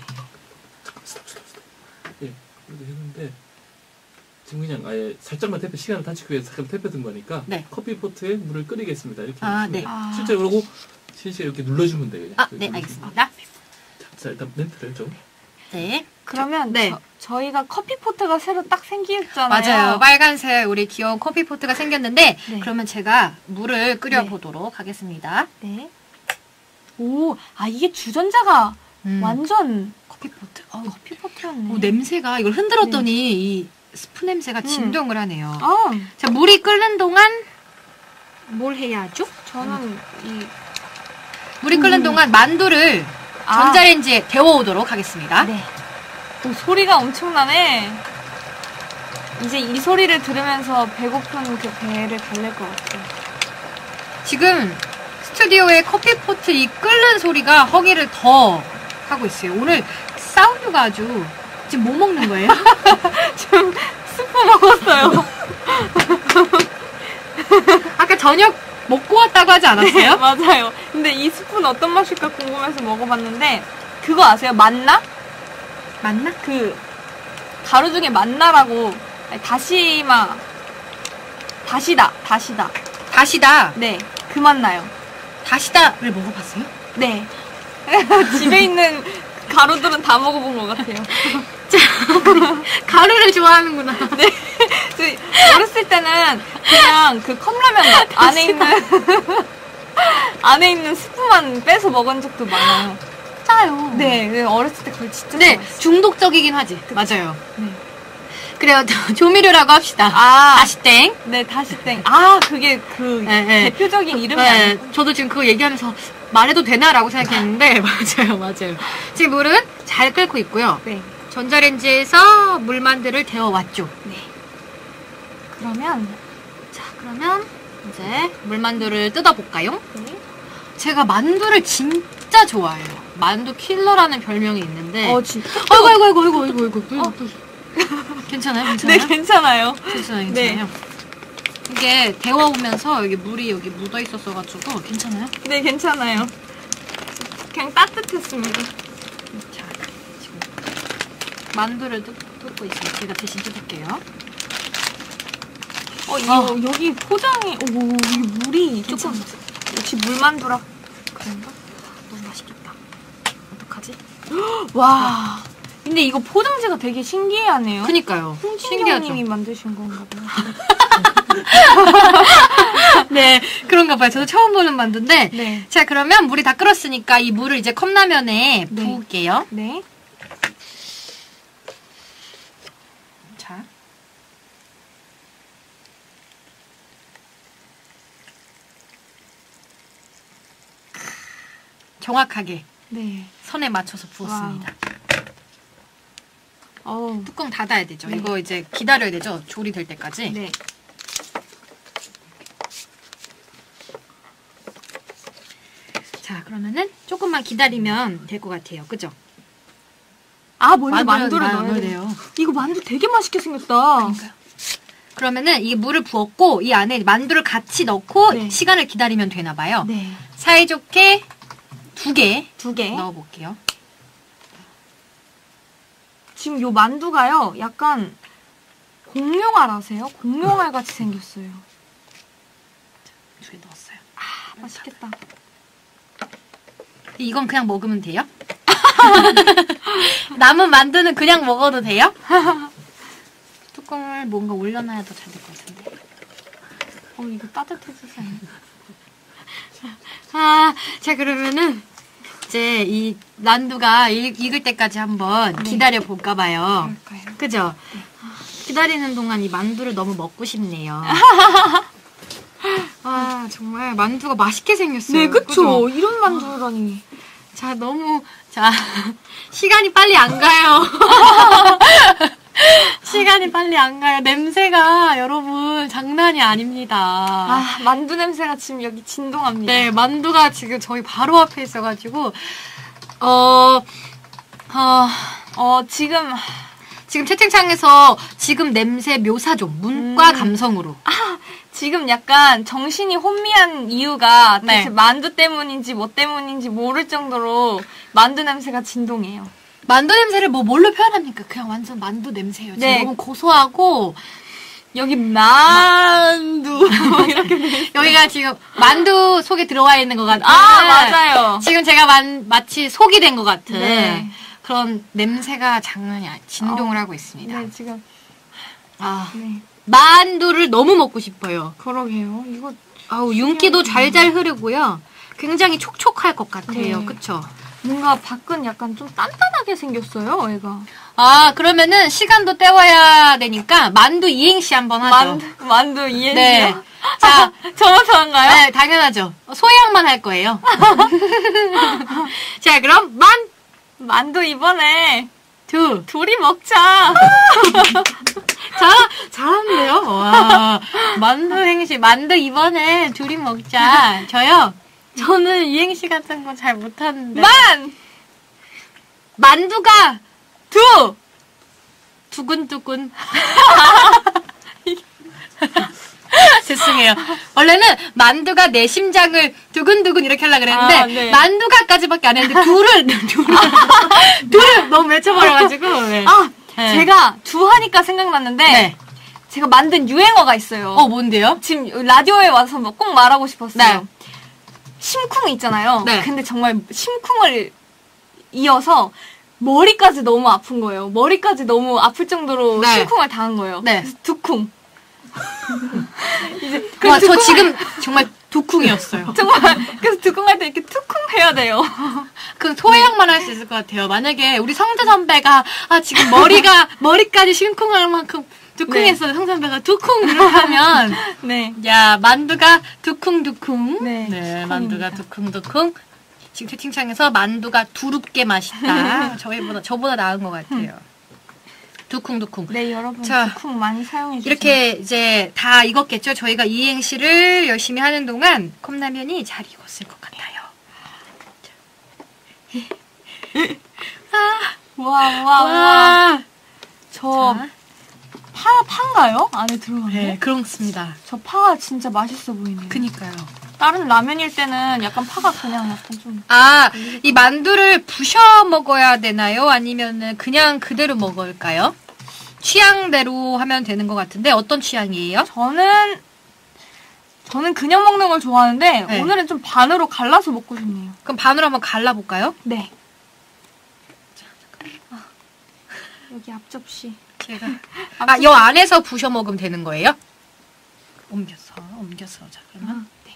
예, 그래도 했는데 지금 그냥 아예 살짝만 시간을 단축하기 위해서 잠깐 데펴둔 거니까 네. 커피포트에 물을 끓이겠습니다. 이렇게 네. 실제 그러고 실제 이렇게 눌러주면 돼요. 네, 알겠습니다. 자, 일단 멘트를 좀. 네. 그러면 네. 저희가 커피포트가 새로 딱 생겼잖아요. 맞아요. 빨간색 우리 귀여운 커피포트가 생겼는데 네. 그러면 제가 물을 끓여보도록 하겠습니다. 네. 오, 이게 주전자가 음. 완전 커피포트? 커피포트였네. 냄새가 이걸 흔들었더니 이 스프 냄새가 진동을 하네요. 자, 물이 끓는 동안 뭘 해야 하죠? 저는 물이 끓는 동안 만두를 전자레인지에 데워오도록 하겠습니다. 네. 오, 소리가 엄청나네. 이제 이 소리를 들으면서 배고픈 그 배를 달랠 것 같아요. 지금 스튜디오의 커피포트 이 끓는 소리가 허기를 더 하고 있어요. 오늘 사운드가 아주 지금 뭐 먹는 거예요? 지금 스프 먹었어요. 아까 저녁 먹고 왔다고 하지 않았어요? 맞아요. 근데 이 스프는 어떤 맛일까 궁금해서 먹어봤는데 그거 아세요? 만나? 맞나? 그 가루 중에 만나라고 다시다. 다시다. 네, 그 맛나요. 다시다를 먹어봤어요? 네. 집에 있는 가루들은 다 먹어본 것 같아요. 가루를 좋아하는구나. 네. 어렸을 때는 그냥 그 컵라면 안에 있는 안에 있는 스프만 빼서 먹은 적도 많아요. 짜요. 네, 어렸을 때 그걸 진짜 네, 좋아했어요. 중독적이긴 하지. 맞아요. 네. 그래요. 조미료라고 합시다. 아, 다시땡. 네, 다시땡. 아, 그게 그 네. 대표적인 이름이 네, 아니에요? 저도 지금 그거 얘기하면서 말해도 되나라고 생각했는데 맞아요. 지금 물은 잘 끓고 있고요. 네. 전자레인지에서 물만두를 데워왔죠. 네. 그러면 자, 그러면 이제 물만두를 뜯어볼까요? 네. 제가 만두를 진짜 좋아해요. 만두 킬러라는 별명이 있는데. 진짜. 아이고. 괜찮아요? 네, 괜찮아요. 괜찮아요. 네. 이게 데워오면서 여기 물이 여기 묻어 있었어가지고 괜찮아요? 네, 괜찮아요. 그냥 따뜻했습니다. 자, 지금 만두를 뜯고 있어요. 제가 대신 뜯을게요. 여기 포장이, 이 물이 조금, 역시 물만두라 그런가? 너무 맛있겠다. 어떡하지? 와. 근데 이거 포장지가 되게 신기하네요. 그니까요. 신기하님이 만드신 건가 봐요. 네, 그런가 봐요. 저도 처음 보는 만두인데. 네. 자, 그러면 물이 다 끓었으니까 이 물을 이제 컵라면에 네. 부을게요. 네. 자. 정확하게 네. 선에 맞춰서 부었습니다. 어우. 뚜껑 닫아야 되죠. 네. 이거 이제 기다려야 되죠. 조리될 때까지. 네. 자, 그러면은 조금만 기다리면 될 것 같아요. 그죠? 아, 먼저 만두를 넣어야 돼요. 돼요. 이거 만두 되게 맛있게 생겼다. 그러니까요. 그러면은 이 물을 부었고 이 안에 만두를 같이 넣고 네. 시간을 기다리면 되나 봐요. 네. 사이좋게 2개 2개. 넣어볼게요. 지금 요 만두가요, 약간 공룡알 아세요? 공룡알 같이 생겼어요. 2개 넣었어요. 아, 맛있겠다. 이건 그냥 먹으면 돼요? 남은 만두는 그냥 먹어도 돼요? 뚜껑을 뭔가 올려놔야 더 잘 될 것 같은데. 이거 따뜻해지지 않아요? 자, 그러면은 이제 이 만두가 익을 때까지 한번 네. 기다려 볼까 봐요. 그럴까요? 그죠? 기다리는 동안 이 만두를 너무 먹고 싶네요. 아, 정말 만두가 맛있게 생겼어요. 네, 그쵸. 그죠? 이런 만두라니. 자, 시간이 빨리 안 가요. 시간이 빨리 안 가요. 냄새가 여러분 장난이 아닙니다. 아, 만두 냄새가 지금 여기 진동합니다. 네, 만두가 지금 저희 바로 앞에 있어가지고 지금 채팅창에서 지금 냄새 묘사 좀 문과 감성으로. 지금 약간 정신이 혼미한 이유가 네. 대체 만두 때문인지 뭐 때문인지 모를 정도로 만두 냄새가 진동해요. 만두 냄새를 뭘로 표현합니까? 그냥 완전 만두 냄새예요. 지금 네. 너무 고소하고 여기 만두 이렇게 여기가 지금 만두 속에 들어와 있는 것 같은. 맞아요. 지금 제가 마치 속이 된 것 같은 네. 그런 냄새가 장난이 아니에요. 진동을 하고 있습니다. 네, 지금 네. 만두를 너무 먹고 싶어요. 그러게요. 이거 윤기도 잘잘 흐르고요. 굉장히 촉촉할 것 같아요. 네. 그쵸? 뭔가 밖은 약간 좀 단단하게 생겼어요, 얘가. 그러면은 시간도 때워야 되니까 만두 이행시 한번 하죠. 만두 이행시요? 네. 자, 저부터 한가요? 네, 당연하죠. 소양만 할 거예요. 자, 그럼 만두 이번에 둘. 둘이 먹자. 잘하는데요? 와. 만두 이번에 둘이 먹자. 저는 이행시 같은 거 잘 못하는데. 만두가 두근두근. 죄송해요. 원래는 만두가 내 심장을 두근두근 이렇게 하려고 그랬는데 네. 만두가까지밖에 안 했는데 둘을 너무 외쳐버려가지고. 네. 네. 제가 두 하니까 생각났는데 네. 제가 만든 유행어가 있어요. 뭔데요? 지금 라디오에 와서 꼭 말하고 싶었어요. 네. 심쿵 있잖아요. 네. 근데 정말 심쿵을 이어서 머리까지 너무 아픈 거예요. 머리까지 너무 아플 정도로 네. 심쿵을 당한 거예요. 네. 그래서 두쿵. 와, 저 지금 정말 두쿵이었어요. 정말 그래서 두콩할 때 이렇게 투쿵 해야 돼요. 그 소혜양만 할 수 있을 것 같아요. 만약에 우리 성재 선배가 지금 머리까지 심쿵할 만큼 두쿵했어요. 성 선배가 두쿵 이렇게 하면 네. 야 만두가 두쿵두쿵. 네, 만두가 두쿵두쿵. 지금 채팅창에서 만두가 두릅게 맛있다. 저보다 나은 것 같아요. 두쿵두쿵. 네, 여러분 자, 두쿵 많이 사용해 주세요. 이렇게 이제 다 익었겠죠. 저희가 이행시를 열심히 하는 동안 컵라면이 잘 익었을 것 같아요. 와. 저 자, 파인가요? 안에 들어가는 네, 게? 그렇습니다. 저 파가 진짜 맛있어 보이네요. 그니까요. 다른 라면일 때는 약간 파가 그냥 약간 좀 이 만두를 부셔 먹어야 되나요? 아니면은 그냥 그대로 먹을까요? 취향대로 하면 되는 것 같은데 어떤 취향이에요? 저는 그냥 먹는 걸 좋아하는데 네. 오늘은 좀 반으로 갈라서 먹고 싶네요. 그럼 반으로 한번 갈라볼까요? 네. 여기 앞접시. 제가 여 안에서 부셔 먹으면 되는 거예요? 옮겨서 자 그러면 네.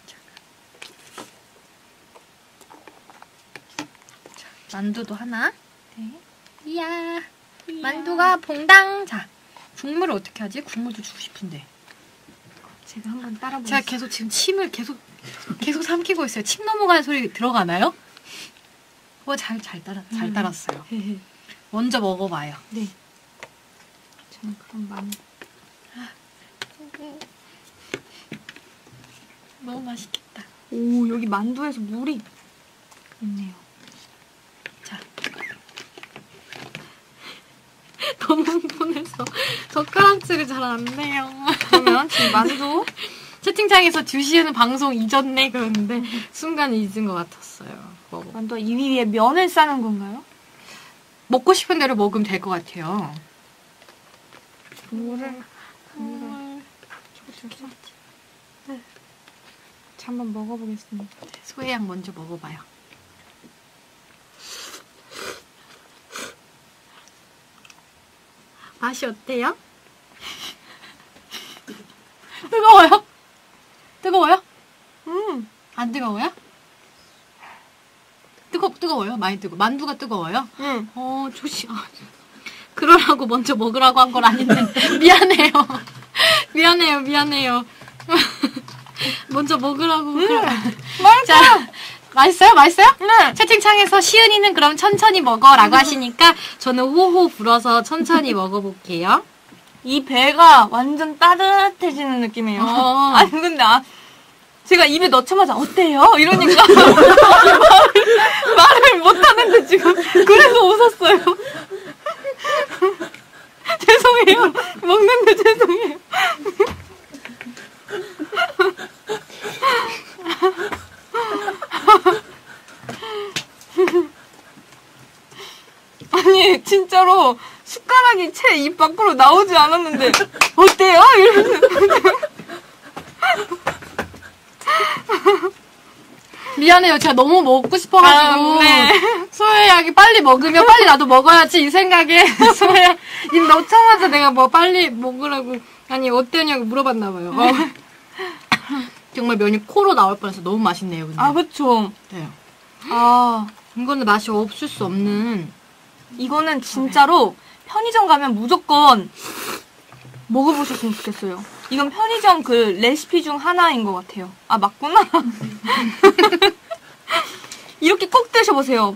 자, 만두도 하나. 네. 이야. 만두가 봉당. 자, 국물을 어떻게 하지? 국물도 주고 싶은데. 제가 한번 따라보겠습니다. 제가 계속 지금 침을 계속 삼키고 있어요. 침 넘어가는 소리 들어가나요? 잘 따랐어요. 먼저 먹어봐요. 네. 저는 그럼 만두. 너무 맛있겠다. 오, 여기 만두에서 물이 있네요. 자. 너무 흥분해서 젓가락질이 잘 안 돼요. 그러면 지금 만두 채팅창에서 2시에는 방송 잊었네 그러는데 순간 잊은 것 같았어요. 만두 이 위에 면을 싸는 건가요? 먹고 싶은 대로 먹으면 될 것 같아요. 물을 네. 자, 한번 먹어보겠습니다. 소혜양 먼저 먹어봐요. 맛이 어때요? 뜨거워요? 뜨거워요? 안 뜨거워요? 뜨거워요? 많이 만두가 뜨거워요? 응. 그러라고 먼저 먹으라고 한 건 아닌데 미안해요. 미안해요. 먼저 먹으라고. 자, 맛있어요? 네. 채팅창에서 시은이는 그럼 천천히 먹어라고 하시니까 저는 호호 불어서 천천히 먹어볼게요. 이 배가 완전 따뜻해지는 느낌이에요. 아니 근데 제가 입에 넣자마자 어때요? 이러니까 말을 못하는데 지금 그래서 웃었어요. 죄송해요. 먹는데 죄송해요. 아니 진짜로 숟가락이 채 입 밖으로 나오지 않았는데 어때요? 이러면서 미안해요. 제가 너무 먹고 싶어가지고 네. 소혜양이 빨리 먹으면 빨리 나도 먹어야지 이 생각에 소혜양 입 넣자마자 내가 뭐 빨리 먹으라고 아니 어때냐고 물어봤나봐요. 정말 면이 코로 나올 뻔해서 너무 맛있네요. 근데. 그쵸. 네. 이거는 맛이 없을 수 없는. 이거는 진짜로 편의점 가면 무조건 먹어보셨으면 좋겠어요. 이건 편의점 그 레시피 중 하나인 것 같아요. 맞구나. 이렇게 꼭 드셔보세요.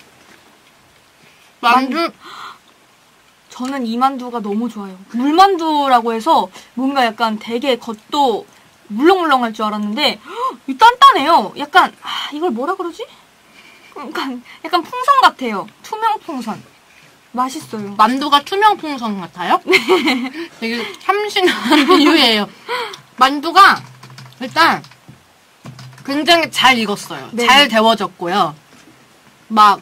만두. 저는 이 만두가 너무 좋아요. 물만두라고 해서 뭔가 약간 되게 겉도 물렁물렁할 줄 알았는데 단단해요. 약간 이걸 뭐라 그러지? 약간 풍선 같아요. 투명 풍선. 맛있어요. 만두가 투명 풍선 같아요? 네. 되게 참신한 비유예요. 만두가 일단 굉장히 잘 익었어요. 네. 잘 데워졌고요. 막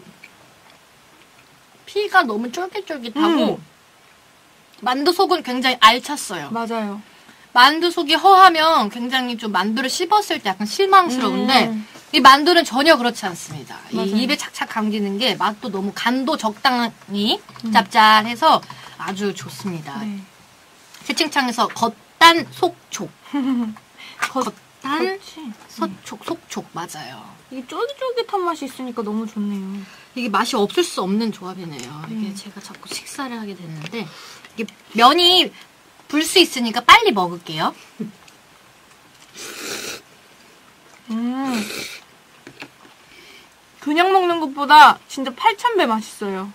피가 너무 쫄깃쫄깃하고 만두 속은 굉장히 알찼어요. 맞아요. 만두 속이 허하면 굉장히 좀 만두를 씹었을 때 약간 실망스러운데 이 만두는 전혀 그렇지 않습니다. 이 입에 착착 감기는 게 맛도 너무 간도 적당히 짭짤해서 아주 좋습니다. 네. 채팅창에서 겉단 속촉. 겉단 그렇지. 서촉 속촉 맞아요. 이게 쫄깃쫄깃한 맛이 있으니까 너무 좋네요. 이게 맛이 없을 수 없는 조합이네요. 이게 제가 자꾸 식사를 하게 됐는데 이게 면이 불 수 있으니까 빨리 먹을게요. 그냥 먹는 것보다 진짜 8,000배 맛있어요.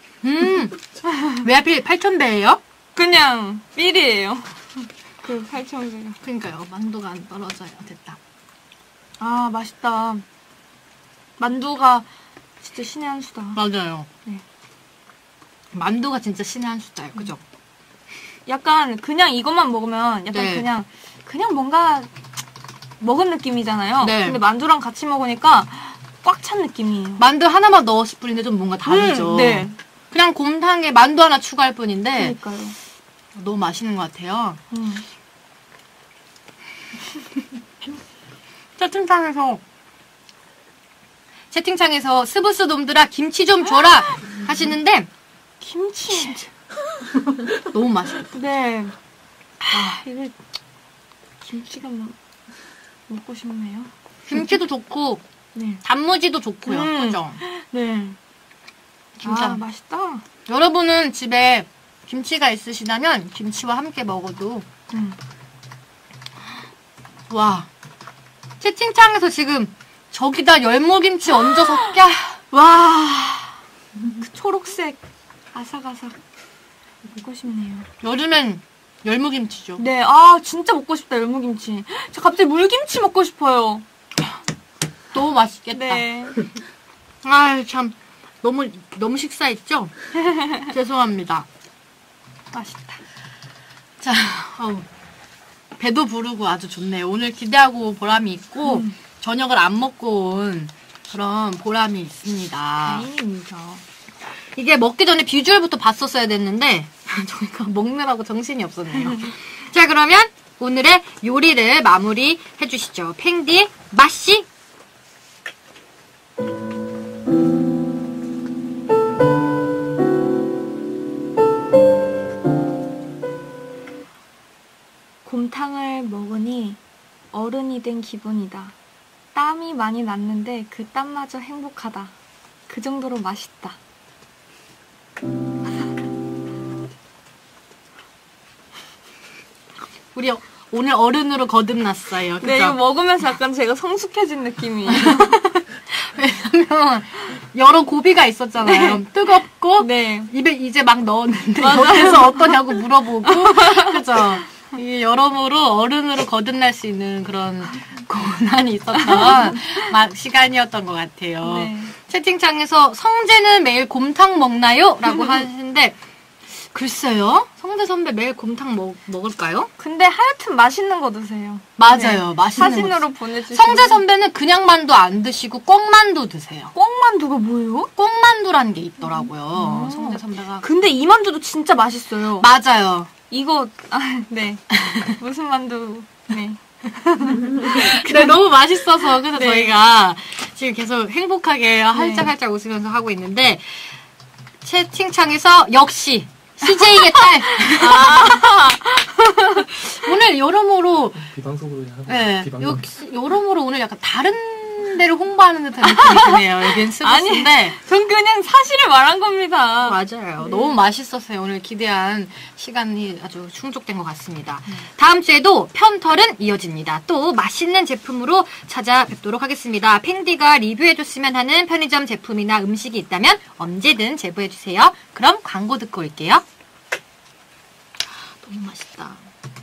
왜 하필 8,000배예요? 그냥 삘이에요. 그 8,000배가. 그러니까요. 만두가 안 떨어져요. 됐다. 아, 맛있다. 만두가 진짜 신의 한 수다. 맞아요. 네. 만두가 진짜 신의 한 수다요. 그죠? 약간 그냥 이것만 먹으면 약간 네. 그냥 뭔가 먹은 느낌이잖아요. 네. 근데 만두랑 같이 먹으니까 꽉 찬 느낌이에요. 만두 하나만 넣었을 뿐인데 좀 뭔가 다르죠. 네. 그냥 곰탕에 만두 하나 추가할 뿐인데 그러니까요. 너무 맛있는 것 같아요. 채팅창에서 스브스 놈들아 김치 좀 줘라 하시는데 김치. 너무 맛있다. 네. 아, 이거 김치가 먹고 싶네요. 김치도 좋고 네. 단무지도 좋고요. 그죠? 네. 진짜 아, 맛있다. 여러분은 집에 김치가 있으시다면 김치와 함께 먹어도 와 채팅창에서 지금 저기다 열무김치 얹어서 와. 그 초록색 아삭아삭 먹고 싶네요. 요즘엔 열무김치죠. 네. 아, 진짜 먹고 싶다. 열무김치. 저 갑자기 물김치 먹고 싶어요. 너무 맛있겠다. 네. 아 참 너무 식사했죠? 죄송합니다. 맛있다. 자, 배도 부르고 아주 좋네요. 오늘 기대하고 보람이 있고 저녁을 안 먹고 온 그런 보람이 있습니다. 다행입니다. 이게 먹기 전에 비주얼부터 봤었어야 됐는데 저희가 먹느라고 정신이 없었네요. 자, 그러면 오늘의 요리를 마무리해 주시죠. 팽디 맛씨. 곰탕을 먹으니 어른이 된 기분이다. 땀이 많이 났는데 그 땀마저 행복하다. 그 정도로 맛있다. 우리 오늘 어른으로 거듭났어요. 그죠? 네, 이거 먹으면서 약간 제가 성숙해진 느낌이에요. 왜냐면 여러 고비가 있었잖아요. 뜨겁고 네. 입에 이제 막 넣었는데 맞아요. 옆에서 어떠냐고 물어보고 그죠? 이게 여러모로 어른으로 거듭날 수 있는 그런 고난이 있었던 시간이었던 것 같아요. 네. 채팅창에서 성재는 매일 곰탕 먹나요? 라고 하시는데 글쎄요. 성재 선배 매일 곰탕 먹을까요? 근데 하여튼 맛있는 거 드세요. 맞아요. 네. 맛있는 사진으로 거. 보내주세요. 성재 선배는 그냥 만두 안 드시고 꽁만두 드세요. 꽁만두가 뭐예요? 꽁만두라는 게 있더라고요. 성재 선배가. 근데 이 만두도 진짜 맛있어요. 맞아요. 이거 네. 무슨 만두? 네. 네, 너무 맛있어서 그래서 네. 저희가 지금 계속 행복하게 활짝활짝 웃으면서 하고 있는데 채팅창에서 역시 CJ의 딸. 오늘 여러모로 비방송으로 하고 네, 비방송. 역시 여러모로 오늘 약간 다른 데를 홍보하는 듯한 느낌이 드네요. 여긴 스브스인데 전 그냥 사실을 말한 겁니다. 맞아요. 너무 맛있었어요. 오늘 기대한 시간이 아주 충족된 것 같습니다. 다음 주에도 편털은 이어집니다. 또 맛있는 제품으로 찾아뵙도록 하겠습니다. 팽디가 리뷰해줬으면 하는 편의점 제품이나 음식이 있다면 언제든 제보해주세요. 그럼 광고 듣고 올게요. 너무 맛있다.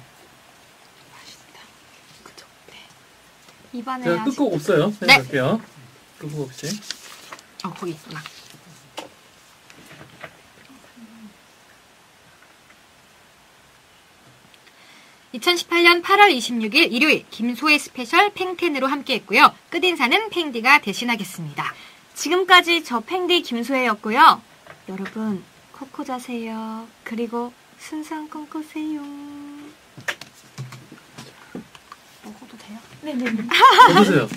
그죠? 네. 입안에 제가 아직 끝곡 없어요. 네. 갈게요. 끝곡 없이. 거기 있구나. (2018년 8월 26일) 일요일 김소혜 스페셜 팽텐으로 함께했고요. 끝인사는 팽디가 대신하겠습니다. 지금까지 저 팽디 김소혜였고요. 여러분 코코 자세요. 그리고 순수한 꿈 꾸세요. 먹어도 돼요? 네네네. 먹으세요.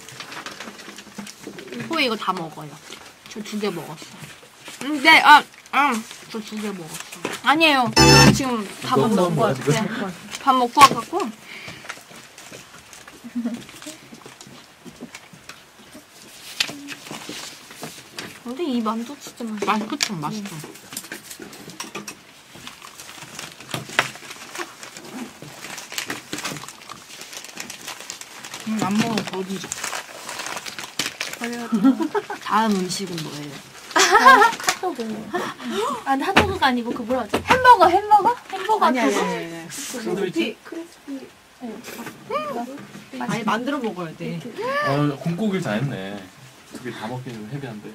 소혜 이거 다 먹어요. 저 2개 먹었어요. 네, 저 2개 먹었어. 아니에요. 저는 지금 다 너무 먹고 뭐야, 왔어요. 지금? 밥 먹고 와갖고. 근데 이 만두 진짜 맛있어. 그쵸, 맛있어. 안 먹어도 더디죠. 다음 음식은 뭐예요? 핫도그. 아, 근데 핫도그가 아니고 그 뭐라 하지? 햄버거. 햄버거 아니. 샌드위치? 크리스피. 아니, 만들어 먹어야 돼. 곰고기를 잘했네. 2개 다 먹기는 헤비한데.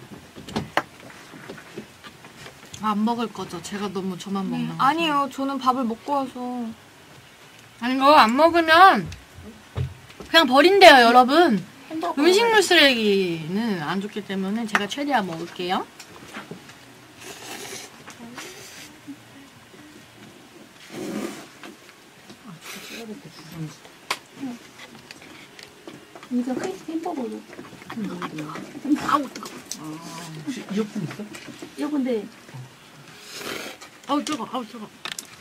안 먹을 거죠? 제가 너무 저만 먹는 거. 아니에요. 저는 밥을 먹고 와서. 아니, 이거 안 먹으면 그냥 버린대요, 여러분. 햄버거. 음식물 쓰레기는 안 좋기 때문에 제가 최대한 먹을게요. 이거 크리스피 햄버거로. 아우, 뜨거워. 혹시 이어폰 있어? 이거 근데 아우, 뜨거워. 아우, 뜨거워.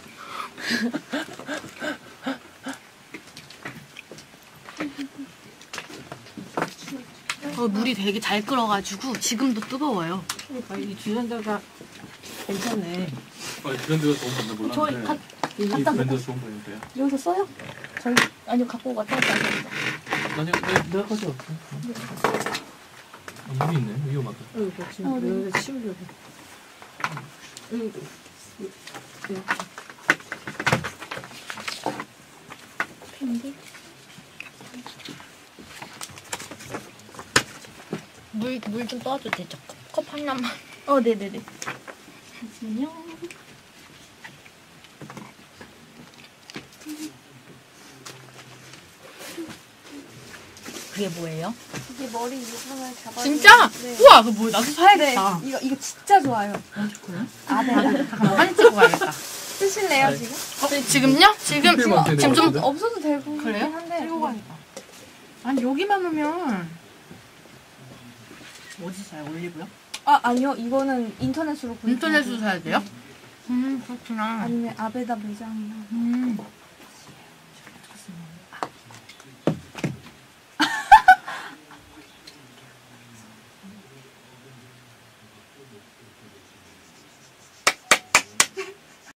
물이 되게 잘 끓어가지고 지금도 뜨거워요. 이 주전자가 괜찮네. 브랜드가 좋은 건데 몰랐는데. 이 갖다 놓고 브랜드가 좋은 브랜드야. 여기서 써요? 저희 아니요 갖고 갔다 왔다 하셨는데. 아니요, 내가 가져왔어. 물이 있네. 위험하다. 이거 지금 여기다 치우려고. 펜디? 물 좀 떠와도 되죠? 컵 하나만. 네네네. 잠시만요. 그게 뭐예요? 이게 머리 유분을 잡아. 진짜? 네. 우와, 그거 뭐야? 나도 네, 사야겠다. 이거 진짜 좋아요. 아, 네. 잠깐만, 사진 찍고 가야겠다. 쓰실래요 지금? 지금요? 지금 지금 좀 없어도 되고. 그래요? 한데. 들고 가야겠다. 아니, 여기만 오면 어디 사요? 올리고요? 아니요 이거는 인터넷으로 구입해야 인터넷으로 돼요. 사야 돼요? 그렇구나. 아니면 아베다 매장이나.